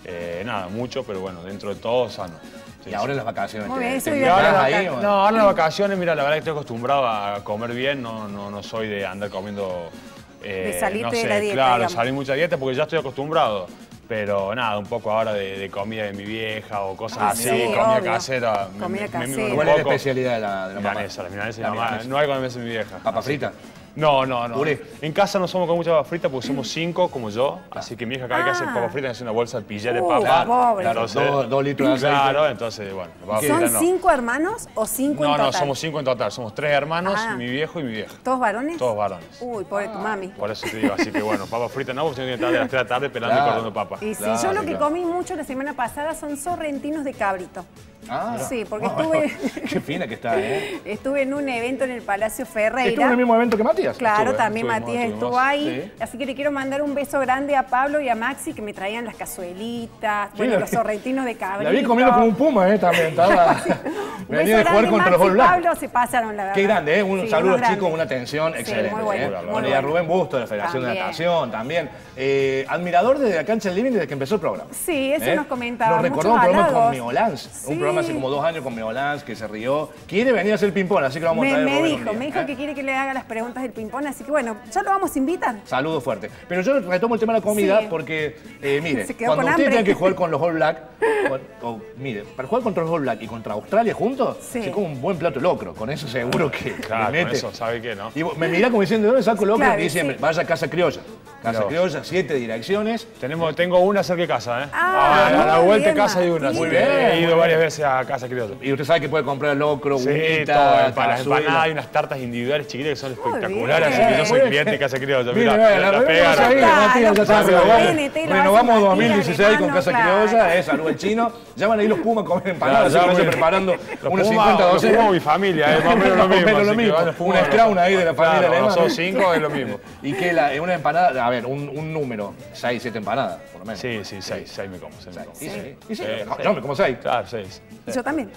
Eh, nada, mucho, pero bueno, dentro de todo sano. Sí, y ahora en las vacaciones. Muy bien, ¿te, te te ahora, ahí, no, ahora en las vacaciones, mira, la verdad que estoy acostumbrado a comer bien, no, no, no soy de andar comiendo... Eh, de salirte no sé, de la dieta, claro, digamos. salir mucha dieta porque ya estoy acostumbrado. Pero nada, un poco ahora de, de comida de mi vieja o cosas Ah, así, sí, comida obvio. casera. Comida casera. ¿Cuál es la especialidad de la, de la milanesa? mamá? La milanesa, La la mamá, milanesa. no hay cuando me hace mi vieja. ¿Papa frita? No, no, no. ¿Puré? En casa no somos con mucha papa frita porque somos cinco como yo, así que mi hija cada vez que hace Ah. papa frita hace una bolsa de pillet de Uh, papa. pobre. Claro, Entonces- dos, dos litros de aceite. Claro, entonces, bueno. la papa ¿Son frita no. cinco hermanos o cinco en No, total? no, somos cinco en total. Somos tres hermanos, Ah. mi viejo y mi vieja. ¿Todos varones? Todos varones. Uy, pobre tu mami. Por eso te digo, así que bueno, papa frita no, porque tengo que estar de las tres de la tarde pelando Claro. y cortando papa. Y sí, Claro, yo lo que claro. comí mucho la semana pasada son sorrentinos de cabrito. Ah, Sí, porque no, estuve, Qué fina que está, ¿eh? estuve en un evento en el Palacio Ferreira. ¿Estuvo en el mismo evento que Matías? Claro, Estuve, también estuvimos, Matías estuvimos. estuvo ahí. Sí. Así que le quiero mandar un beso grande a Pablo y a Maxi que me traían las cazuelitas, bueno, la los vi- sorrentinos de cabrito. La vi comiendo como un puma, ¿eh? También estaba... Un Venía beso de jugar grande, contra los Maxi All y Blacks. Pablo se pasaron, la verdad. Qué grande, ¿eh? Un Sí, saludo unos grandes. chicos, una atención Sí, excelente. muy bueno, ¿eh? muy Bueno, y a bueno. Rubén Busto de la Federación de También. Natación también. Eh, admirador desde la cancha del living desde que empezó el programa. Sí, eso ¿Eh? nos comentaba. Nos recordó un muchos programa con halagos. Meolans. Sí. Un programa hace como dos años con Meolans que se rió. Quiere venir a hacer ping-pong, así que lo vamos Me, a traer me a Rubén un dijo, día, me dijo ¿eh? que quiere que le haga las preguntas del ping-pong, así que bueno, ya lo vamos a invitar. Saludo fuerte. Pero yo retomo el tema de la comida Sí. porque, eh, mire, Se quedó cuando con ustedes hambre. tengan que jugar con los All Black, o- o, mire, para jugar contra los All Black y contra Australia juntos, Sí. se come un buen plato de locro. Con eso seguro que Claro, le con mete. eso, ¿sabe qué, no? Y vos- me mirá como diciendo, ¿de dónde saco locro? Claro, Y diciembre, sí. vaya a Casa Criolla. Casa Mirá vos. Criolla, siete direcciones. Tenemos, tengo una cerca de casa, ¿eh? Ah, a la muy vuelta de bien, casa hay una. Martín. Muy Muy bien. bien, He ido muy varias bien. veces a Casa Criolla. Y usted sabe que puede comprar locro, Sí, humita, todo. Para las cazuela. empanadas hay unas tartas individuales chiquitas que son Muy espectaculares, bien. así que yo soy Muy cliente de bien. Casa Criolla. Mire, Mira, la la renovamos pegaron. ahí, Claro, Matías, ya sabe, claro, renovamos. T N T lo Renovamos hace dos mil dieciséis Matías, con Casa hermano, Criolla, eh, salud el chino. Ya van a ir los Pumas a comer empanadas, Claro, así que ya vayan voy. preparando Los unos Pumas, cincuenta los docenas. Pumas, mi familia, es más o menos lo Más o mismo. menos lo así que mismo. van los Pumas, Una los- scrauna ahí de la familia Claro, alemana. Son cinco, es lo mismo. Y que la, una empanada, a ver, un, un número, seis, siete empanadas, por lo menos. Sí, sí, seis, seis me como, seis me como. Y seis. Y Sí, seis. No, sí. yo me como seis. Claro, seis. Yo también.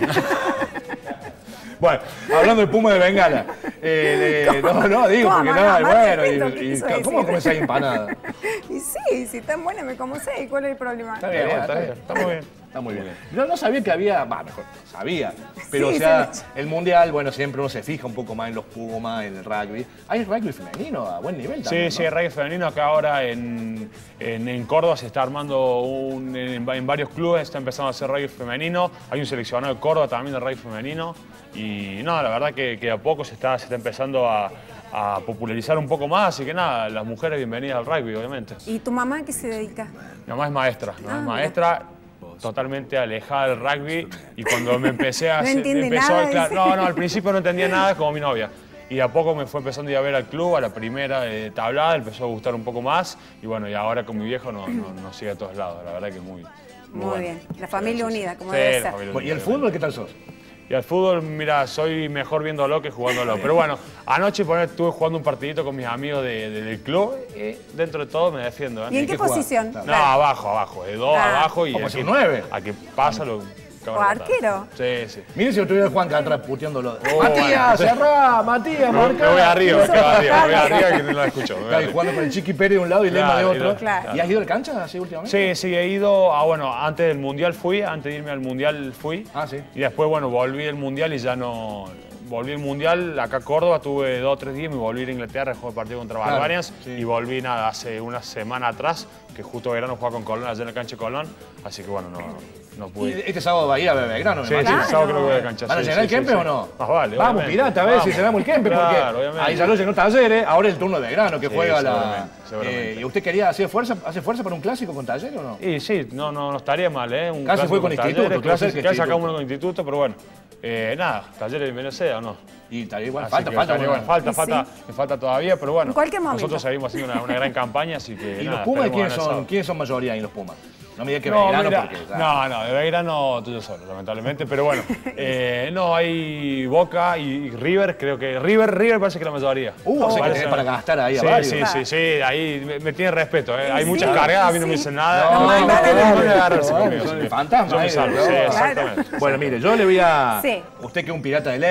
Bueno, hablando de Puma de Bengala. Eh, de- no, no, digo, ¿Cómo? porque No, no, más bueno, respeto, y, ¿qué y- quiso ¿cómo decir? comes seis empanadas? Y sí, si están buenas me como seis, ¿cuál es el problema? Está bien, Está está bien, bien. está muy bien. Está muy bien. Yo no sabía que había, va, mejor, sabía, pero Sí, o sea, sí. el mundial, bueno, siempre uno se fija un poco más en los Pumas, en el rugby. Hay rugby femenino a buen nivel Sí, también, sí, ¿no? el rugby femenino acá ahora en, en, en Córdoba se está armando un, en, en varios clubes, está empezando a hacer rugby femenino. Hay un seleccionado de Córdoba también de rugby femenino. Y no, la verdad que, que a poco se está, se está empezando a, a popularizar un poco más. Así que nada, las mujeres bienvenidas al rugby, obviamente. ¿Y tu mamá a qué se dedica? Mi mamá es maestra, mi mamá Ah, es mira. maestra. Totalmente alejada del rugby y cuando me empecé a No hacer- entiende empezó, nada, claro, dice. no, no, al principio no entendía nada como mi novia. Y a poco me fue empezando a ir a ver al club, a la primera eh, tablada, empezó a gustar un poco más. Y bueno, y ahora con mi viejo nos no, no sigue a todos lados, la verdad que muy, muy, Muy bueno. bien, la familia unida, como Sí, debe la ser. familia Bueno, ¿y el unida. fútbol qué tal sos? Y al fútbol, mira, soy mejor viéndolo que jugándolo. Pero bueno, anoche por ahí estuve jugando un partidito con mis amigos de- de- del club y dentro de todo me defiendo. ¿eh? ¿Y en qué jugás? posición? No, Claro. abajo, abajo, de dos Ah. abajo y Como a si que- un nueve. A que pasa lo ¿O arquero? Sí, sí. Miren si estuviera Juan atrás puteándolo. Oh, Matías, bueno. cerrá, Matías, Me, marcá. me voy arriba, me quedo arriba, me voy arriba que no la escucho. me voy Claro, y arriba. jugando con el Chiqui Pérez de un lado y Lema de Claro, otro. Claro. ¿Y has ido al cancha así últimamente? Sí, sí, he ido, ah, bueno, antes del Mundial fui, antes de irme al Mundial fui. Ah, sí. Y después, bueno, volví del Mundial y ya no... Volví al Mundial, acá a Córdoba, tuve dos o tres días, me volví a ir a Inglaterra, jugué el partido contra Claro, Barbarians sí. y volví, nada, hace una semana atrás, que justo Belgrano jugaba con Colón, allá en la cancha de Colón, así que bueno, no, no Y pude. este sábado va a ir a Belgrano, me Sí, sí, imagino. el sábado creo que voy a la cancha. ¿Van a sí, llenar sí, el Kempe sí, o sí. no? Más vale, Vamos, obviamente. pirata, a ver si Vamos. llenamos el Kempe, Claro, porque obviamente. ahí ya lo llenó Talleres, ahora es el turno de Belgrano, que Sí, juega la... seguramente, seguramente. Eh, ¿Y usted quería hacer fuerza, hace fuerza para un clásico con Talleres o no? Y sí, no, no, no estaría mal, ¿eh? Un Casi clásico fue con Instituto, Talleres, tuvo casi, cerca casi Instituto. sacamos uno con Instituto, pero bueno. Eh, nada, Talleres bienvenido sea o no. Y Talleres, bueno, Así falta, que falta. estaría bueno. bueno, falta, Y falta, sí. me falta todavía, pero bueno. En cualquier momento. Nosotros seguimos haciendo una, una gran campaña, así que ¿Y nada, los Pumas esperemos quiénes ganar el son, sábado. quiénes son mayoría ahí los Pumas? No me digas que No, Belgrano mira, porque... claro. no, no, de Belgrano tú yo solo, lamentablemente, pero bueno, eh, no, hay Boca y River, creo que River, River parece que la mayoría. Uh, o sea que Parece- tenés para gastar ahí a sí, varios. Sí, sí, sí, ahí me, me tiene respeto, ¿eh? hay Sí, muchas sí, cargadas, a mí no me sí. dicen nada. No, no, no, no, no, no, no, no, no, agárrense no, conmigo, son sí. fantasmas Yo me ahí, salvo, ¿no? sí, Claro. exactamente. Bueno, mire, yo le voy a... Sí. Usted que es un pirata de ley,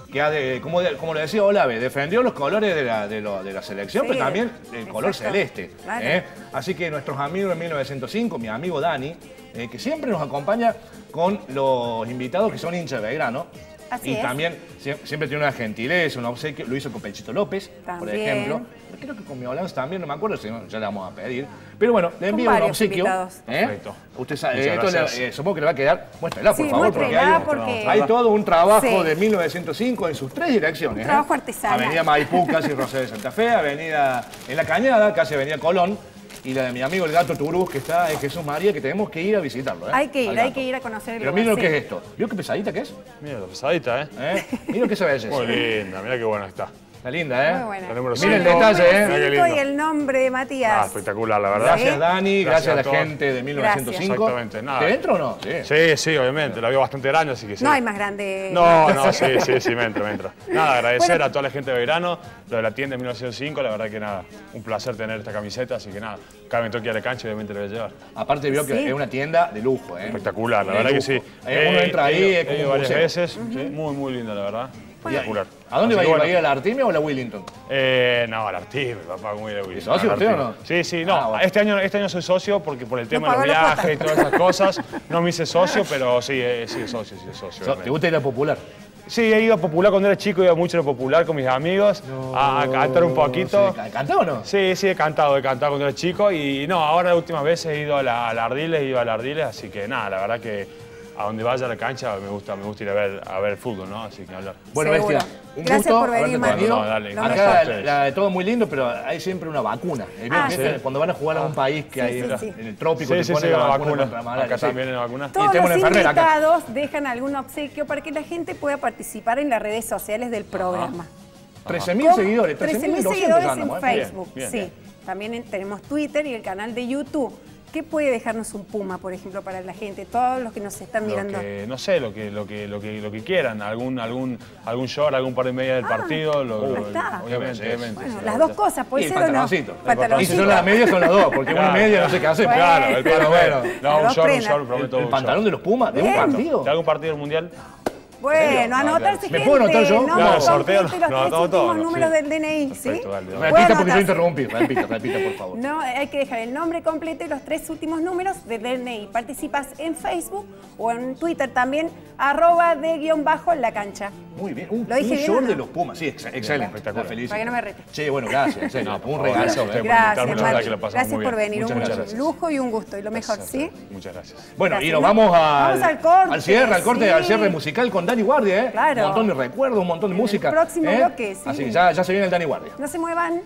que ha de, como, de, como le decía Olave, defendió los colores de la, de lo, de la selección, Sí, pero también el exacto. color celeste. Claro. ¿eh? Así que nuestros amigos de mil novecientos cinco, mi amigo Dani, eh, que siempre nos acompaña con los invitados que son hinchas de Belgrano. Así y es. también sie- siempre tiene una gentileza, un obsequio. Lo hizo con Pechito López, por También. ejemplo. Creo que con mi Olans también, no me acuerdo, si no, ya le vamos a pedir. Pero bueno, le Con envío un varios obsequio. invitados. ¿eh? Perfecto. Usted sabe, Muchas esto le- gracias. eh, supongo que le va a quedar. Muéstrela, por Sí, favor, porque muéstrela, hay, porque- hay todo un trabajo Sí. de mil novecientos cinco en sus tres direcciones. Un ¿eh? trabajo artesanal. Avenida Maipú, casi Rosario de Santa Fe, Avenida En la Cañada, casi Avenida Colón. Y la de mi amigo el gato Turús, que está en Jesús María, que tenemos que ir a visitarlo. ¿eh? Hay que Al ir, gato. hay que ir a conocer el Pero lugar. mira lo que sí. es esto. ¿Vio qué pesadita que es? Mira, la pesadita, ¿eh? ¿Eh? Mira qué se ve ese. Muy linda, mira qué buena está. Está linda, ¿eh? Muy buena. La número Mira el cinco. detalle, ¿eh? Mira qué Cinco lindo. y el nombre de Matías. Ah, espectacular, la verdad. Gracias, ¿Sí? Dani. Gracias, a la todos. gente de mil novecientos cinco. Exactamente, nada. ¿De dentro o no? Sí. Sí, sí, obviamente. La veo bastante grande, así que sí. No hay más grande. No, no, sí, sí, sí, me entra, me entra. Nada, agradecer Bueno. a toda la gente de Belgrano, lo de la tienda de mil novecientos cinco, la verdad que nada, un placer tener esta camiseta, así que nada, cada vez que toque a la cancha, obviamente la voy a llevar. Aparte vio que Sí. es una tienda de lujo, ¿eh? Espectacular, la De verdad que lujo. sí. Eh, uno entra ahí, he es como ido un varias museo. veces, sí, muy, muy linda, la verdad. Espectacular. ¿A dónde Así va a que ir? ¿Va a bueno. ir a la Artemia o a la Willington? Eh, no, al Artime, papá, muy de Willy. ¿Es socio usted o no? Sí, sí, no. Ah, bueno. este, año, este año soy socio porque por el tema de pagó los la viajes y todas esas cosas, no me hice socio, pero sí, eh, sí, socio, sí, socio. So- ¿Te gusta ir a Popular? Sí, he ido a Popular cuando era chico, iba mucho a Popular con mis amigos a, a cantar un poquito. Sí, ¿cantado o no? Sí, sí, he cantado, he cantado cuando era chico y no, ahora las últimas veces he ido a la, a la Ardiles, he ido a la Ardiles, así que nada, la verdad que a donde vaya a la cancha me gusta, me gusta ir a ver, a ver fútbol, ¿no? Así que hablar. Bueno, Seguro. Bestia, un Gracias gusto por venir, haberte Mati. tenido. No, dale, Lo gracias a Acá ustedes. la, todo muy lindo, pero hay siempre una vacuna. ¿Eh? Ah, ¿Viste? sí. Cuando van a jugar a un país que Sí, hay sí, sí. en el trópico, Sí, te sí, ponen sí, la la vacuna, vacuna. contra malaria. Acá sí. también hay la vacuna. Todos tenemos los una enfermera acá. invitados dejan algún obsequio para que la gente pueda participar en las redes sociales del programa. trece mil ¿Cómo? seguidores, trece trece mil mil doscientos seguidores en andamos, ¿eh? Facebook. Bien, Sí. bien. También en- tenemos Twitter y el canal de YouTube. ¿Qué puede dejarnos un Puma, por ejemplo, para la gente? Todos los que nos están Lo mirando. que, no sé, lo que, lo que, lo que, lo que quieran, algún, algún, algún short, algún par de medias del partido, lo, ahí lo- está. obviamente, obviamente. Bueno, sí, las la dos verdad. cosas, Y puede el ser o no. pantaloncito. Pantaloncito. Y si son las medias, son las dos, porque una Claro. media no sé qué hacer. Bueno. Claro, el Pero pero bueno. bueno. Las No, un dos short, un prendas. short, prometo ¿El un pantalón short. de los Pumas? ¿De un Bien. partido? ¿De algún partido del mundial? Bueno, anotarse ¿Me gente. puedo anotar yo? No, Claro, me sorteo, complete los no, tres todo, últimos todo, números sí. del D N I, ¿sí? Perfecto, dale, dale. Pueden Repita porque yo anotarse. interrumpí. Repita, repita, por favor. No, hay que dejar el nombre completo y los tres últimos números del D N I. Participas en Facebook o en Twitter también, arroba de guión bajo la cancha. Muy bien. Un, ¿Lo dije un bien short o no? de los Pumas. Sí, ex- excelente. espectacular. La felicito. Para que no me rete. Che, bueno, gracias. En serio, No, por un favor, regalo. gracias a usted ¿eh? por Gracias, invitarme, la verdad Mati. que la pasamos Gracias muy por bien. venir. Muchas un gracias. lujo y un gusto. Y lo mejor, ¿sí? Muchas gracias. Bueno, y Gracias. nos vamos al, Vamos al corte, cierre, al corte, sí. al cierre musical con Dani Guardia, ¿eh? Claro. Un montón de recuerdos, un montón de música. próximo ¿eh? bloque, sí. Así que ya, ya se viene el Dani Guardia. No se muevan.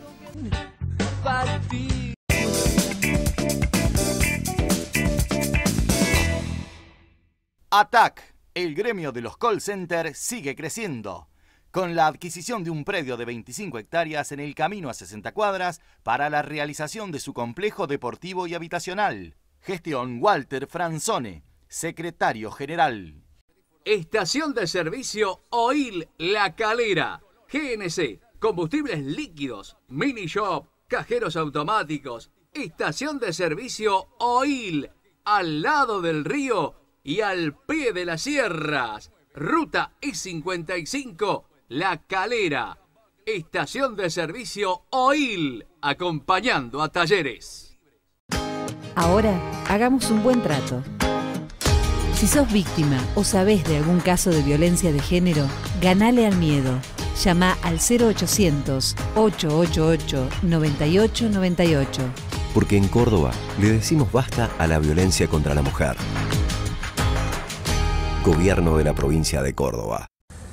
A T A C, el gremio de los call centers, sigue creciendo. Con la adquisición de un predio de veinticinco hectáreas en el camino a sesenta cuadras para la realización de su complejo deportivo y habitacional. Gestión Walter Franzone, secretario general. Estación de servicio Oil La Calera. G N C, combustibles líquidos, mini shop, cajeros automáticos. Estación de servicio Oil, al lado del río y al pie de las sierras. Ruta E cincuenta y cinco, La Calera. Estación de servicio Oil, acompañando a talleres. Ahora, hagamos un buen trato. Si sos víctima o sabés de algún caso de violencia de género, ganale al miedo. Llama al cero ochocientos, ochocientos ochenta y ocho, noventa y ocho noventa y ocho. Porque en Córdoba le decimos basta a la violencia contra la mujer. Gobierno de la provincia de Córdoba.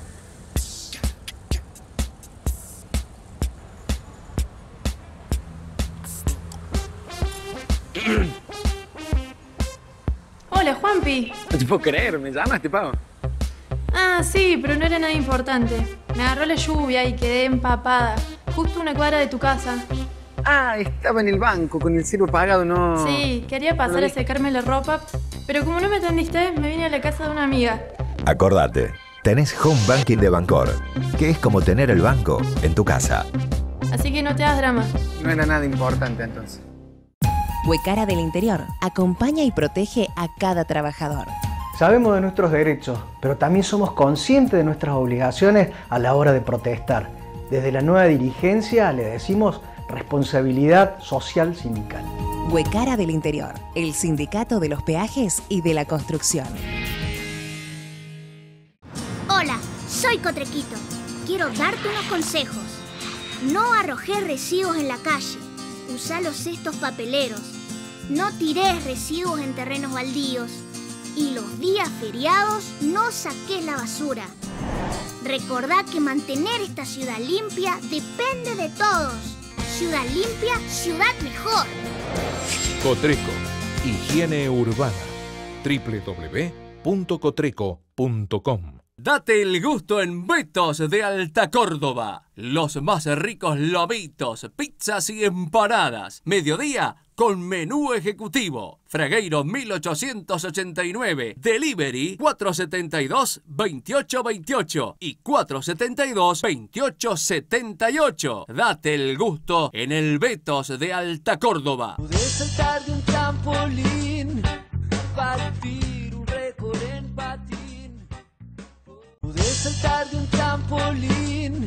Hola, Juanpi. No te puedo creer, ¿me llamaste, Pau? Ah, sí, pero no era nada importante. Me agarró la lluvia y quedé empapada. Justo una cuadra de tu casa. Ah, estaba en el banco con el celu apagado, no... Sí, quería pasar a secarme la ropa, pero como no me atendiste, me vine a la casa de una amiga. Acordate, tenés Home Banking de Bancor, que es como tener el banco en tu casa. Así que no te hagas drama. No era nada importante entonces. Huecara del Interior acompaña y protege a cada trabajador. Sabemos de nuestros derechos, pero también somos conscientes de nuestras obligaciones a la hora de protestar. Desde la nueva dirigencia le decimos responsabilidad social sindical. Huecara del Interior, el sindicato de los peajes y de la construcción. Hola, soy Cotrequito. Quiero darte unos consejos. No arrojes residuos en la calle. Usa los cestos papeleros. No tires residuos en terrenos baldíos. Y los días feriados no saques la basura. Recordá que mantener esta ciudad limpia depende de todos. Ciudad limpia, ciudad mejor. Cotreco, higiene urbana. doble u doble u doble u punto cotreco punto com. Date el gusto en Betos de Alta Córdoba. Los más ricos lomitos, pizzas y empanadas. Mediodía con menú ejecutivo. Fragueiro mil ochocientos ochenta y nueve. Delivery cuatro setenta y dos, veintiocho veintiocho y cuatro setenta y dos, veintiocho setenta y ocho. Date el gusto en el Betos de Alta Córdoba. Pude saltar de un trampolín, partir un récord en patín. Pude saltar de un trampolín,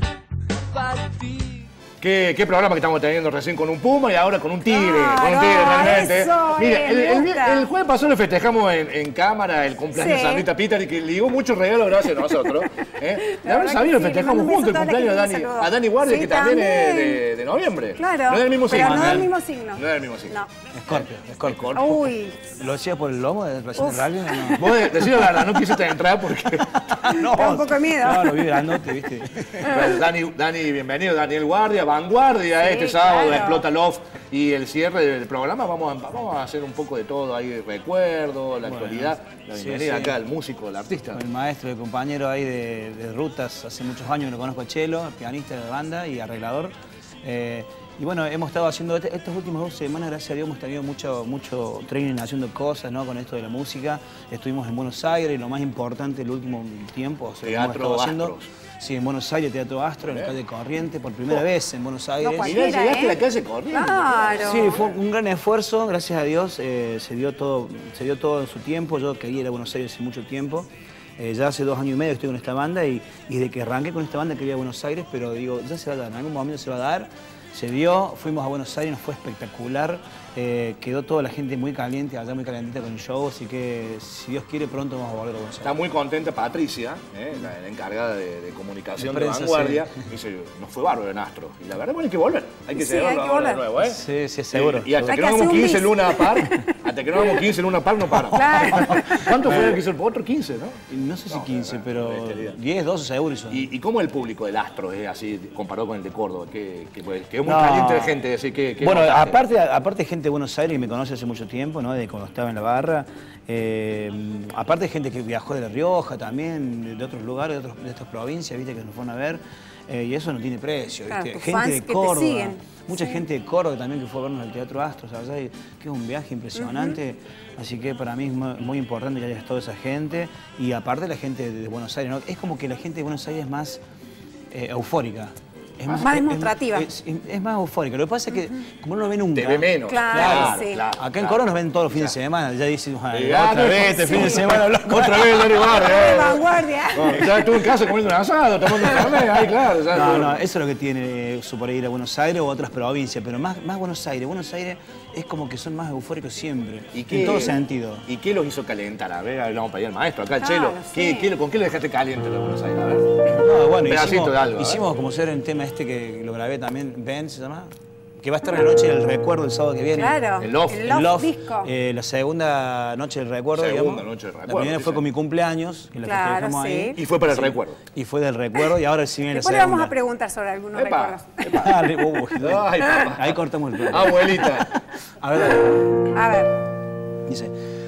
partir. ¿Qué, qué programa que estamos teniendo recién con un puma y ahora con un tigre? Ah, con un tigre no, realmente. eso, Mire, eh, el, me el, gusta. el jueves pasado le festejamos en, en cámara el cumpleaños Sí. de Sandrita Peter y que le dio muchos regalos gracias a nosotros. ¿eh? La La verdad verdad sabía, que lo sí, le festejamos mando un juntos el beso a toda la cumpleaños de gente que Dani, me saludó. a Dani Guardia, Sí, que también es también. de, de noviembre. Claro, No es del mismo pero signo. no del ¿eh? mismo signo. No es del mismo signo. No. Escorpio, Escorpio. Uy. ¿Lo decía por el lomo del recién Uf. rally o no? Vos de- decís la verdad, no quisiste entrar porque... No, Tengo un poco de miedo. No, lo vi grandote, ¿viste? Bueno, Dani, Dani, bienvenido, Daniel Guardia, Vanguardia, Sí, este sábado, claro. Explota Love y el cierre del programa. Vamos a, vamos a hacer un poco de todo ahí, recuerdo, la Bueno, actualidad. La sí, bienvenida sí. acá al músico, al artista. El maestro, el compañero ahí de, de rutas, hace muchos años que lo conozco a Chelo, pianista de la banda y arreglador. Eh, y bueno, hemos estado haciendo, este- estas últimas dos semanas, gracias a Dios, hemos tenido mucho, mucho training haciendo cosas, ¿no? Con esto de la música. Estuvimos en Buenos Aires y lo más importante el último tiempo, o sea, hemos Teatro estado haciendo. Astros. Sí, en Buenos Aires, Teatro Astro, en la calle Corriente, por primera Oh. vez en Buenos Aires. Mirá, cualquiera, llegaste ¿eh? a la calle Corriente. Claro. Sí, fue un gran esfuerzo, gracias a Dios, eh, se, dio todo, se dio todo en su tiempo. Yo quería ir a Buenos Aires hace mucho tiempo. Eh, ya hace dos años y medio estoy con esta banda y, y desde que arranqué con esta banda quería ir a Buenos Aires, pero digo, ya se va a dar, en algún momento se va a dar. Se dio, fuimos a Buenos Aires, nos fue espectacular. Eh, quedó toda la gente muy caliente, allá muy calentita con el show, así que si Dios quiere pronto vamos a volver a Buenos Aires. Está muy contenta Patricia, ¿eh? la, la encargada de, de comunicación De de, prensa, Vanguardia. sí. Dice, nos fue bárbaro en Astro. Y la verdad, bueno, hay que volver. Hay que Sí, celebrarlo hay que ahora de volver. nuevo, ¿eh? Sí, sí, seguro. Y hasta Hay que que no hacer hagamos un quince bis. Luna Park, hasta que no hagamos quince Luna Park no para. Claro. ¿Cuánto fue el que hizo el otro? quince, ¿no? Y no sé si No, quince, no, pero bestialidad. diez, doce seguro hizo. ¿Y, ¿Y cómo el público del Astro es así comparado con el de Córdoba? Que, que, pues, que es muy No. caliente de gente, así que... que Bueno, notaste. aparte, aparte gente de Buenos Aires que me conoce hace mucho tiempo, ¿no? De cuando estaba en la barra. Eh, aparte gente que viajó de La Rioja también, de otros lugares, de, otros, de otras provincias, viste, que nos fueron a ver. Eh, y eso no tiene precio, Claro, ¿viste? tus Gente fans de que te Córdoba. siguen. Mucha Sí. gente de Córdoba también que fue a vernos al Teatro Astros, ¿sabes? Que es un viaje impresionante. Así que para mí es mu- muy importante que haya toda esa gente. Y aparte la gente de Buenos Aires, ¿no? Es como que la gente de Buenos Aires es más eh, eufórica. Es Más es- demostrativa. Es, es- es más eufórica. Lo que pasa es que, como no lo ve nunca. Te ve menos. Claro, sí. Acá en Córdoba nos ven todos los fines de semana. Ya dicen, "Ay, Ah, otra no, vez este sí. fin de semana, loco". Otra vez, Dani De Guardia. Vanguardia. eh. Ya estuve en casa comiendo un asado, tomando un fernet, ahí claro. ya- No, no, eso es lo que tiene su por ir a Buenos Aires o a otras provincias, pero más, más Buenos Aires. Buenos Aires es como que son más eufóricos siempre, ¿Y qué, en todo sentido. ¿Y qué los hizo calentar? A ver, hablamos para allá al maestro, acá el Claro, Chelo. ¿Qué, sí. qué- ¿Con qué lo dejaste caliente de Buenos Aires? A ver. No, bueno, Un pedacito hicimos, de algo, ¿eh? hicimos como ser el tema este que lo grabé también, Ben se llama, que va a estar en la noche del recuerdo el sábado que viene. Claro. El Love. El Love disco. eh, la segunda noche del recuerdo, Segunda digamos. noche del La recuerdo, primera sí, fue sí. con mi cumpleaños, que la Claro, festejamos ahí. sí. Y fue para el Sí. recuerdo. Y fue del recuerdo y ahora sí viene la Después le segunda. vamos a preguntar sobre algunos Epa, recuerdos. Dale, uy, Ay, papá. ahí cortamos el programa. Abuelita. A ver, dale. A ver. Dice,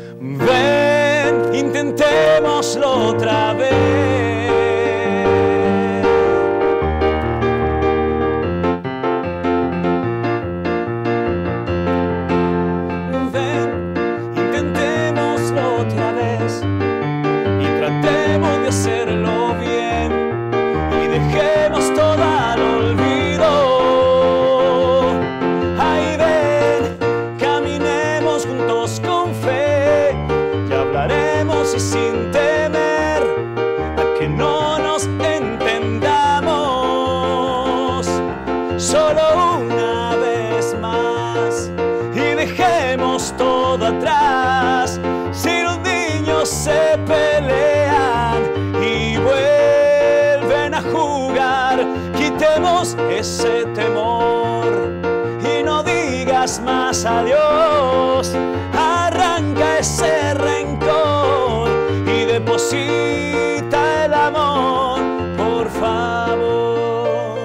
ven, intentémoslo otra vez. Ven, intentémoslo otra vez y tratemos de hacerlo bien y dejemos todo al olvido. Ay, ven, caminemos juntos con fe y hablaremos y sin quitemos ese temor y no digas más adiós. Arranca ese rencor y deposita el amor, por favor.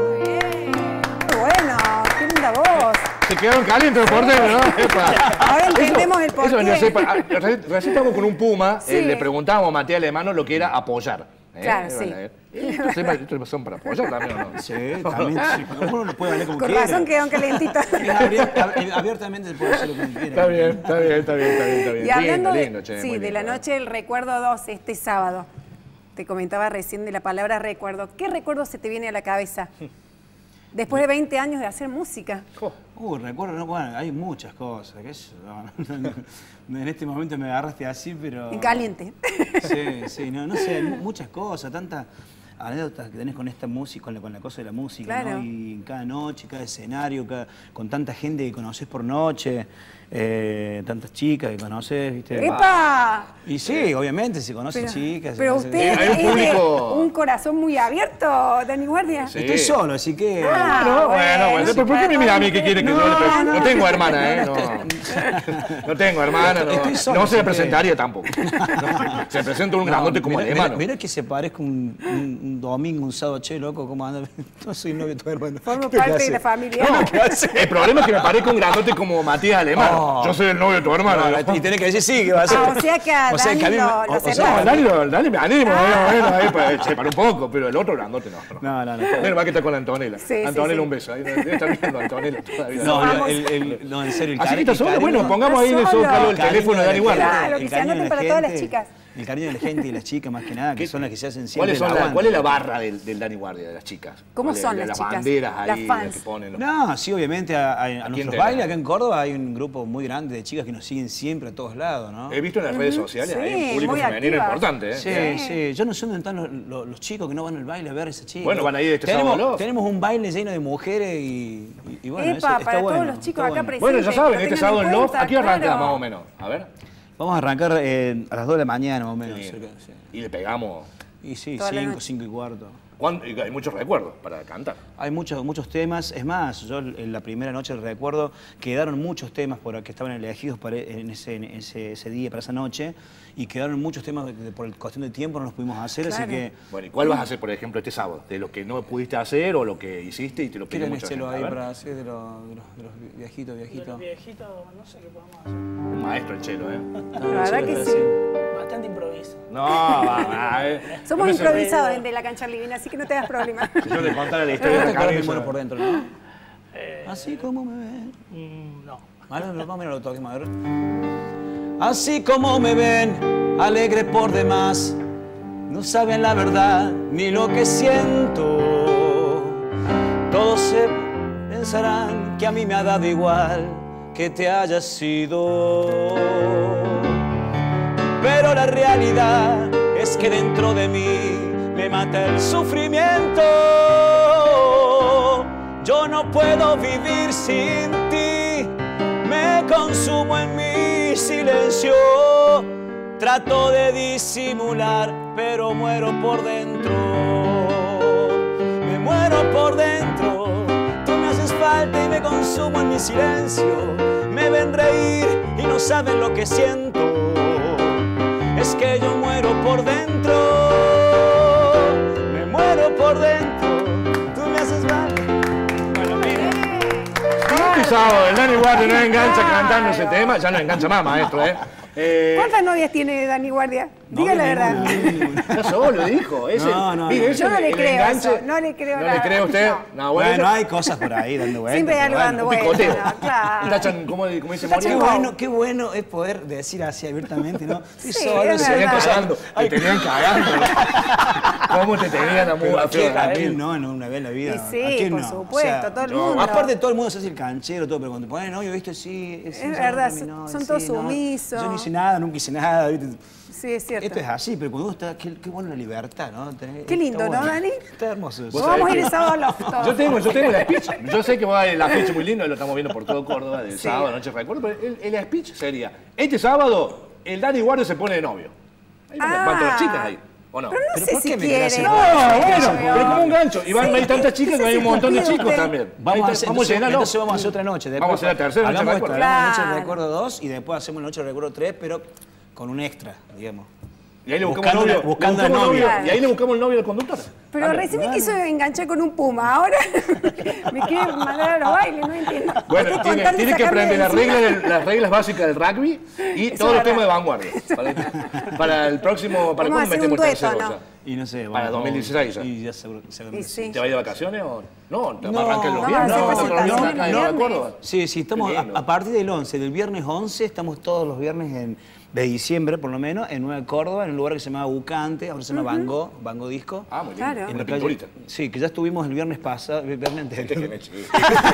Bueno, qué linda voz. Se quedaron calientes los porteros, ¿no? Ahora entendemos el porqué. Eso venía a ser para- Recién recién estábamos con un Puma, Sí. eh, le preguntábamos a Matías Alemano lo que era apoyar. ¿eh? Claro, Eh, sí. bueno, eh, ¿Estos temas estos son para apoyar también o no? Sí, también. Sí, uno lo puede hablar como Con quiera. razón quedaron calentitos. Abier- Abiertamente se puede hacer lo que quiera. Está bien, está bien, está bien, está bien. Está bien. Y hablando Lindo, de, lindo, che, sí, muy de la lindo. noche del recuerdo dos, este sábado. Te comentaba recién de la palabra recuerdo. ¿Qué recuerdo se te viene a la cabeza? Después de veinte años de hacer música. Uh, recuerdo, no, bueno, hay muchas cosas. qué sé yo, no, no, en este momento me agarraste así, pero... En caliente. Sí, sí, no, no sé, hay mu- muchas cosas, tantas anécdotas que tenés con esta música, con la, con la cosa de la música, Claro. ¿no? Y cada noche, cada escenario, cada- con tanta gente que conoces por noche, eh, tantas chicas que conoces, ¿viste? ¡Epa! Y sí, obviamente, se conocen Pero- chicas. se Pero conocen- usted Hay un es de público- un corazón muy abierto, Dani Guardia. Sí. Estoy solo, así que... Ah, No, bueno, bueno, ¿por por qué me mira a mí que quiere que No, yo le pre- no, no tengo hermana, ¿eh? no, No, no tengo hermana, no. Estoy solo, No se así que- presentaría tampoco. No, se presenta un grandote como mira, alemán. mira, mira que se parezca un, un- un domingo, un sábado, che, loco, ¿cómo anda? No soy novio de tu hermano. Formo ¿Qué parte de hace? la familia. No, el problema es que me parezca un grandote como Matías Alemán. Oh. Yo soy el novio de tu hermano. No, y tenés que decir sí, que va a ser. Ah, o sea que a O sea, Dani que a mí me- lo- o- lo o aceptás. sea, No, Dani, lo- Dani me animo, bueno, bueno, ahí para, che, para un poco, pero el otro grandote no. No, no, no. Menos mal que está con la Antonella. Sí, sí, Antonella, sí. un beso. Ahí debe estar viendo a Antonella todavía. No, el, el- no, en serio, el Así que cari- está el solo, cariño- bueno, pongamos ahí en el Está solo. zócalo el cariño teléfono de Dani la Guardia. Claro, gente, que el se cariño anoten de la para todas las gente, chicas. El cariño de la gente y las chicas, más que nada, que son las que se hacen siempre. ¿Cuáles son el la- aguante. ¿Cuál es la barra del, del Dani Guardia, de las chicas? ¿Cómo ¿Cuál es? son De las las chicas? banderas Las ahí, fans. que ponen los... No, sí, obviamente a, a- a quién nuestros tenés? bailes acá en Córdoba hay un grupo muy grande de chicas que nos siguen siempre a todos lados, ¿no? He visto en las redes sociales, Sí, hay un público muy femenino activas. importante, ¿eh? Sí, sí. Yo no sé dónde están los, los- los chicos que no van al baile a ver a esas chicas. Bueno, van a ir este tenemos, sábado, ¿no? Tenemos un baile lleno de mujeres y, y- y bueno, Epa, eso está para bueno. todos los chicos está acá bueno. presentes. Bueno, ya que saben, lo este tengan sábado en en Love, cuenta, aquí arranca claro. más o menos. A ver. Vamos a arrancar eh, a las dos de la mañana, más o menos. Bien. cerca, sí. Y le pegamos. Y sí, Toda la cinco, noche. cinco y cuarto. ¿Cuánto? Y hay muchos recuerdos para cantar. Hay muchos, muchos temas. Es más, yo en la primera noche recuerdo quedaron muchos temas por, que estaban elegidos para, en, ese, en ese, ese día, para esa noche. Y quedaron muchos temas que por cuestión de tiempo no los pudimos hacer, así Claro. que... Bueno, ¿y cuál vas a hacer, por ejemplo, este sábado? De lo que no pudiste hacer o lo que hiciste y te lo pidió ¿Quieren mucha chelo gente. ahí A ver. para hacer de los, de los, de los viejitos, viejitos? Viejito, no sé qué podemos hacer. Un maestro el chelo, ¿eh? La verdad que sí. Bastante improviso. No, va, va, eh. Somos No me improvisados en de la cancha livina, así que no te das problema. Si yo le contara la historia de la Te acuerdas que cabeza. muero por dentro, ¿no? Eh, Así como me ven. mm, no. Vale, lo vamos a lo toquemos, a ver. Así como me ven, alegre por demás, no saben la verdad ni lo que siento. Todos se pensarán que a mí me ha dado igual que te hayas sido. Pero la realidad es que dentro de mí me mata el sufrimiento. Yo no puedo vivir sin ti, me consumo en mi silencio. Trato de disimular, pero muero por dentro. Me muero por dentro, tú me haces falta y me consumo en mi silencio. Me ven reír y no saben lo que siento. Es que yo muero por dentro, me muero por dentro, tú me haces falta. Bueno, mire. Este sábado el Dani Guardia no engancha cantando ese tema, ya no engancha más, maestro, ¿eh? Eh, ¿Cuántas novias tiene Dani Guardia? Diga la verdad. ya solo dijo. Ese, No, no, mire, no. ese Yo no le el creo enganche- eso, no le creo ¿No nada. le cree a usted? No. No, Bueno, bueno, hay cosas por ahí dando vueltas. Siempre hay algo pero dando un vueltas, picoteo. no, claro. Tachan, ¿cómo, cómo dice Tachan Qué Moria? como- bueno, qué bueno es poder decir así abiertamente, ¿no? Sí, Sí, solo, es sí, Te tenían verdad. cagando, te tenían cagando. ¿Cómo te tenían a Pero ¿a quién, a mí? quién no, en una vez en la vida? Y sí, ¿A quién por no? supuesto, todo el yo- mundo. Aparte todo el mundo se hace el canchero, todo, pero cuando te ponen novio, ¿viste? Sí, Es sí, verdad, mi son- novio, son sí, todos no, sumisos. Yo no hice nada, nunca hice nada, ¿viste? Sí, es cierto. Esto es así, pero cuando uno está, qué, qué buena la libertad, ¿no? Tenés- Qué lindo, está ¿no, bueno. Dani? Está hermoso eso. Vos Vamos a ir sabés el que- sábado a los todos. Yo tengo, yo tengo el speech. Yo sé que va a el speech muy lindo, lo estamos viendo por todo Córdoba, del Sí. sábado, noche recuerdo, pero el, el speech sería, este sábado el Dani Guardia se pone de novio. Ahí van Ah. van todas las chicas ahí. ¿O no? Pero no ¿Pero sé por si qué me quiere. querés hacer No, gancho? bueno, pero es como un gancho. Y van, Sí, hay tantas chicas que hay un montón de chicos usted. también. Vamos a hacer, vamos a entonces, llenarlo. entonces vamos a hacer otra noche. Después, Vamos a hacer la tercera noche de hagamos recuerdo. esto, hagamos la noche Claro. de recuerdo dos y después hacemos la noche de recuerdo tres, pero con un extra, digamos. Y ahí le buscamos Buscando novio. la- buscando le buscamos al novio. novio. Y ahí le buscamos el novio del conductor. Pero Dale. recién me quiso enganchar con un puma, ahora me quiere mandar a los bailes, no entiendo. Bueno, Estoy tiene, contando tiene que sacarme aprender de las encima. reglas, del- las reglas básicas del rugby y Eso todos es los temas de verdad. vanguardia. Para, para el próximo, para Vamos a cuándo hacer un metemos el dueto, tercero ¿no? ya. Y no sé, Para vamos, dos mil dieciséis ya. Y ya seguro, seguro Y que sí. ¿Te va a ir de vacaciones o no? ¿Te No, arrancan los no, viernes? no, No, no, otra reunión no, acá en no, Nueva no. Córdoba. Sí, sí, estamos Qué a, lindo. a partir del once, del viernes once, estamos todos los viernes en, de diciembre, por lo menos, en Nueva Córdoba, en un lugar que se llama Bucante, ahora se llama Bango, Bango Disco. Ah, muy lindo. Claro. En Una la calle- pinturita. Sí, que ya estuvimos el viernes pasado, el viernes Este que anterior. me chido.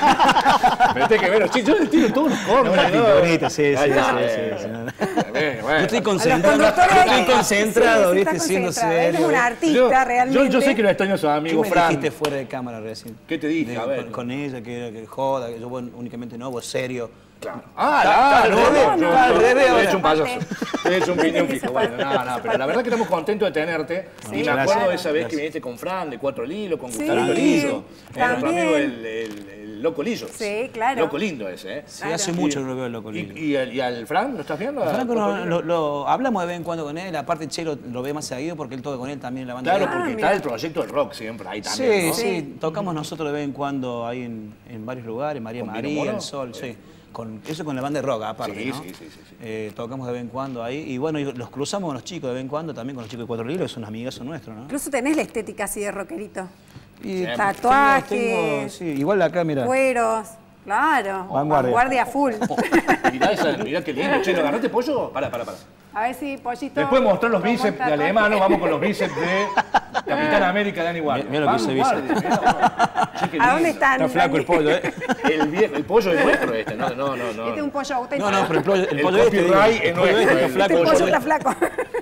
Pero este que ver, sí, yo le tiro todos los cortes. Una pinturita, sí, sí, Ahí sí, está, sí, eh. sí, no, no. Bien, bueno. Yo estoy A los concentrado, conductores yo hay estoy que- concentrado, sí, viste, está siendo concentrado. Él es serio. un Yo, artista realmente. yo, yo sé que lo extraño a su ¿Qué amigo me Fran. dijiste fuera de cámara recién? ¿Qué te dije? De- A ver. con, con ella, que era que joda, que yo bueno, únicamente no, vos serio. Claro. Ah, Está- ah, está al no, revés, no, está al no, revés Te he ahora. hecho un payaso. Te he hecho un piñón Esa fijo. parte. Bueno, no, no, pero la verdad que estamos contentos de tenerte. Sí, Y me gracias. acuerdo de esa vez Gracias. que viniste con Fran, de Cuatro Lilos, con Sí, Gustavo Lillo. Era nuestro también. amigo el, el, el Loco Lillo. Sí, claro. Loco lindo ese, ¿eh? Sí, hace mucho que no lo veo el loco ¿Y, lindo. y, al- y al Fran lo estás viendo? Franco ¿Al lo, Cuatro lo- Lilos? lo- hablamos de vez en cuando con él, aparte Chelo lo ve más seguido porque él toca con él también en la banda. Claro, de él. porque mira. está el proyecto del rock siempre ahí Sí, también, ¿no? sí, tocamos nosotros de vez en cuando ahí en, en varios lugares, María ¿Con Vino María, Moro? El Sol, sí. Con, eso con la banda de rock aparte, Sí, ¿no? sí, sí, sí, sí. Eh, tocamos de vez en cuando ahí y bueno, y los cruzamos con los chicos de vez en cuando, también con los chicos de Cuatro Lilos, que son amigazos nuestros, ¿no? Incluso tenés la estética así de rockerito. Y Tatuajes. tengo- tengo- sí, igual acá, mira. Cueros. Claro. Vanguardia. Vanguardia full. Mirá, esa, mirá qué lindo. Che, ¿lo agarraste pollo? Pará, pará, pará. A ver si, pollito. Después mostrar los ¿cómo bíceps está de todo? Alemán, vamos con los bíceps de Capitán América, Danny Warner. Mirá lo que hice Vanguardia, mirá. Che, qué ¿A dónde lindo. están? Está flaco el pollo, ¿eh? El, viejo, el pollo es nuestro este, no, no, no. no. Este es un pollo auténtico. No, no, pero el pollo, el El pollo este, digo, copyright es el pollo nuestro, este está el flaco. Este el pollo pollo- está flaco.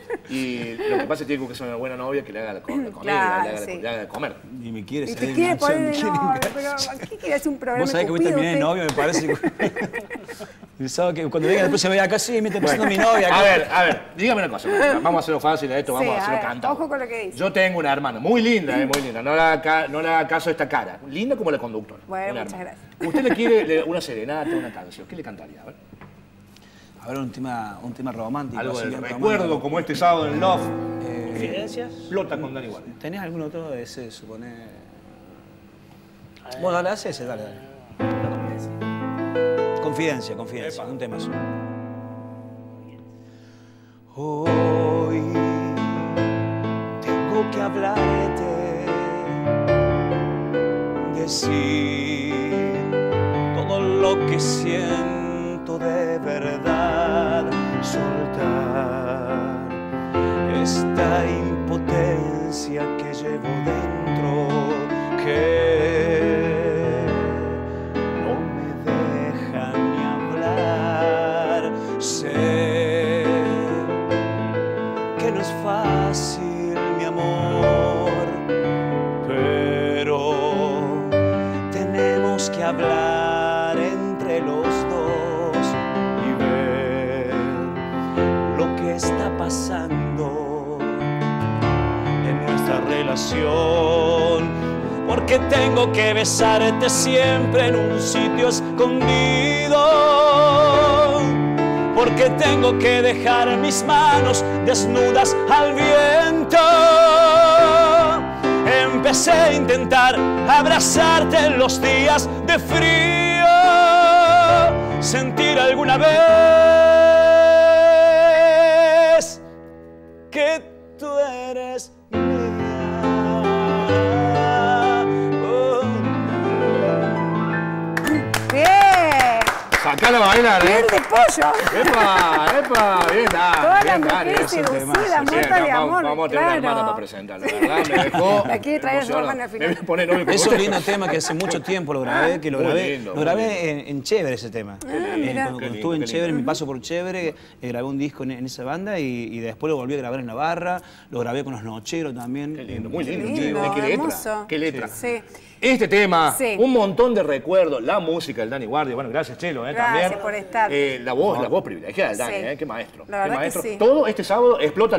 Y lo que pasa es que tiene que ser una buena novia que le haga la co- la comida, Claro, le, haga, sí. le haga de comer. Y me quiere Y salir te quiere enganchado, poner me de quiere novio, enganchar. pero ¿qué quiere hacer un programa Vos sabés que vos Cupido, terminé de usted? novio, me parece. Pensaba que cuando venga después se vea acá, sí, me está pasando mi novia. A acá. ver, a ver, dígame una cosa. Vamos a hacerlo fácil a esto, vamos Sí, a a hacerlo ver, cantado. ojo con lo que dice. Yo tengo una hermana muy linda, eh, muy linda. No le haga, ca- no le haga caso a esta cara. Linda como la conductora. Bueno, Una muchas hermana. gracias. Usted le quiere le- una serenata, una canción. ¿Qué le cantaría? A ver. A ver, un tema, un tema romántico. Algo así del bien recuerdo, romántico. como este sábado en Love. Eh, ¿Confidencias? Flota con Dani Guardia. ¿Tenés algún otro de ese, supone? Bueno, dale, haz ese, dale, dale. Confidencia, confidencia, un tema así. Hoy tengo que hablarte, decir todo lo que siento de verdad, soltar esta impotencia que llevo dentro, que no me deja ni hablar. Sé que no es fácil, mi amor, pero tenemos que hablar entre los dos y ver lo que está pasando en nuestra relación. Porque tengo que besarte siempre en un sitio escondido. Porque tengo que dejar mis manos desnudas al viento. Empecé a intentar abrazarte en los días de frío. Sentir alguna vez que tú eres mía. Oh. Bien. Sacala a bailar, Bien ¿eh? de pollo. ¡Epa! ¡Epa! Bien, ah, Toda la bien, mujer Dani, eso es seducida, temazo. muerta Sí, de vamos- amor, Vamos a tener una claro. hermana para presentar, la verdad, me dejó La quiere traer a su emocionado. hermana al Me final. voy a poner novio con Es un vos. lindo tema que hace mucho tiempo lo grabé, que lo Muy grabé, lindo, lo muy grabé en, en Chévere ese tema. Ah, Eh, mira. cuando Qué lindo, estuve en qué Chévere, en lindo. mi paso por Chévere, eh, grabé un disco en, en esa banda y, y después lo volví a grabar en Navarra, lo grabé con los Nocheros también. Qué lindo, muy Qué lindo. lindo, Che, ¿Qué letra? hermoso. ¿Qué letra? Sí. Este tema, Sí. un montón de recuerdos, la música del Dani Guardia, bueno, gracias Chelo, eh, Gracias también. por estar. Eh, la voz, la voz privilegiada del Dani, Sí. eh, qué maestro. La verdad qué que maestro. sí. Todo este sábado explota Love.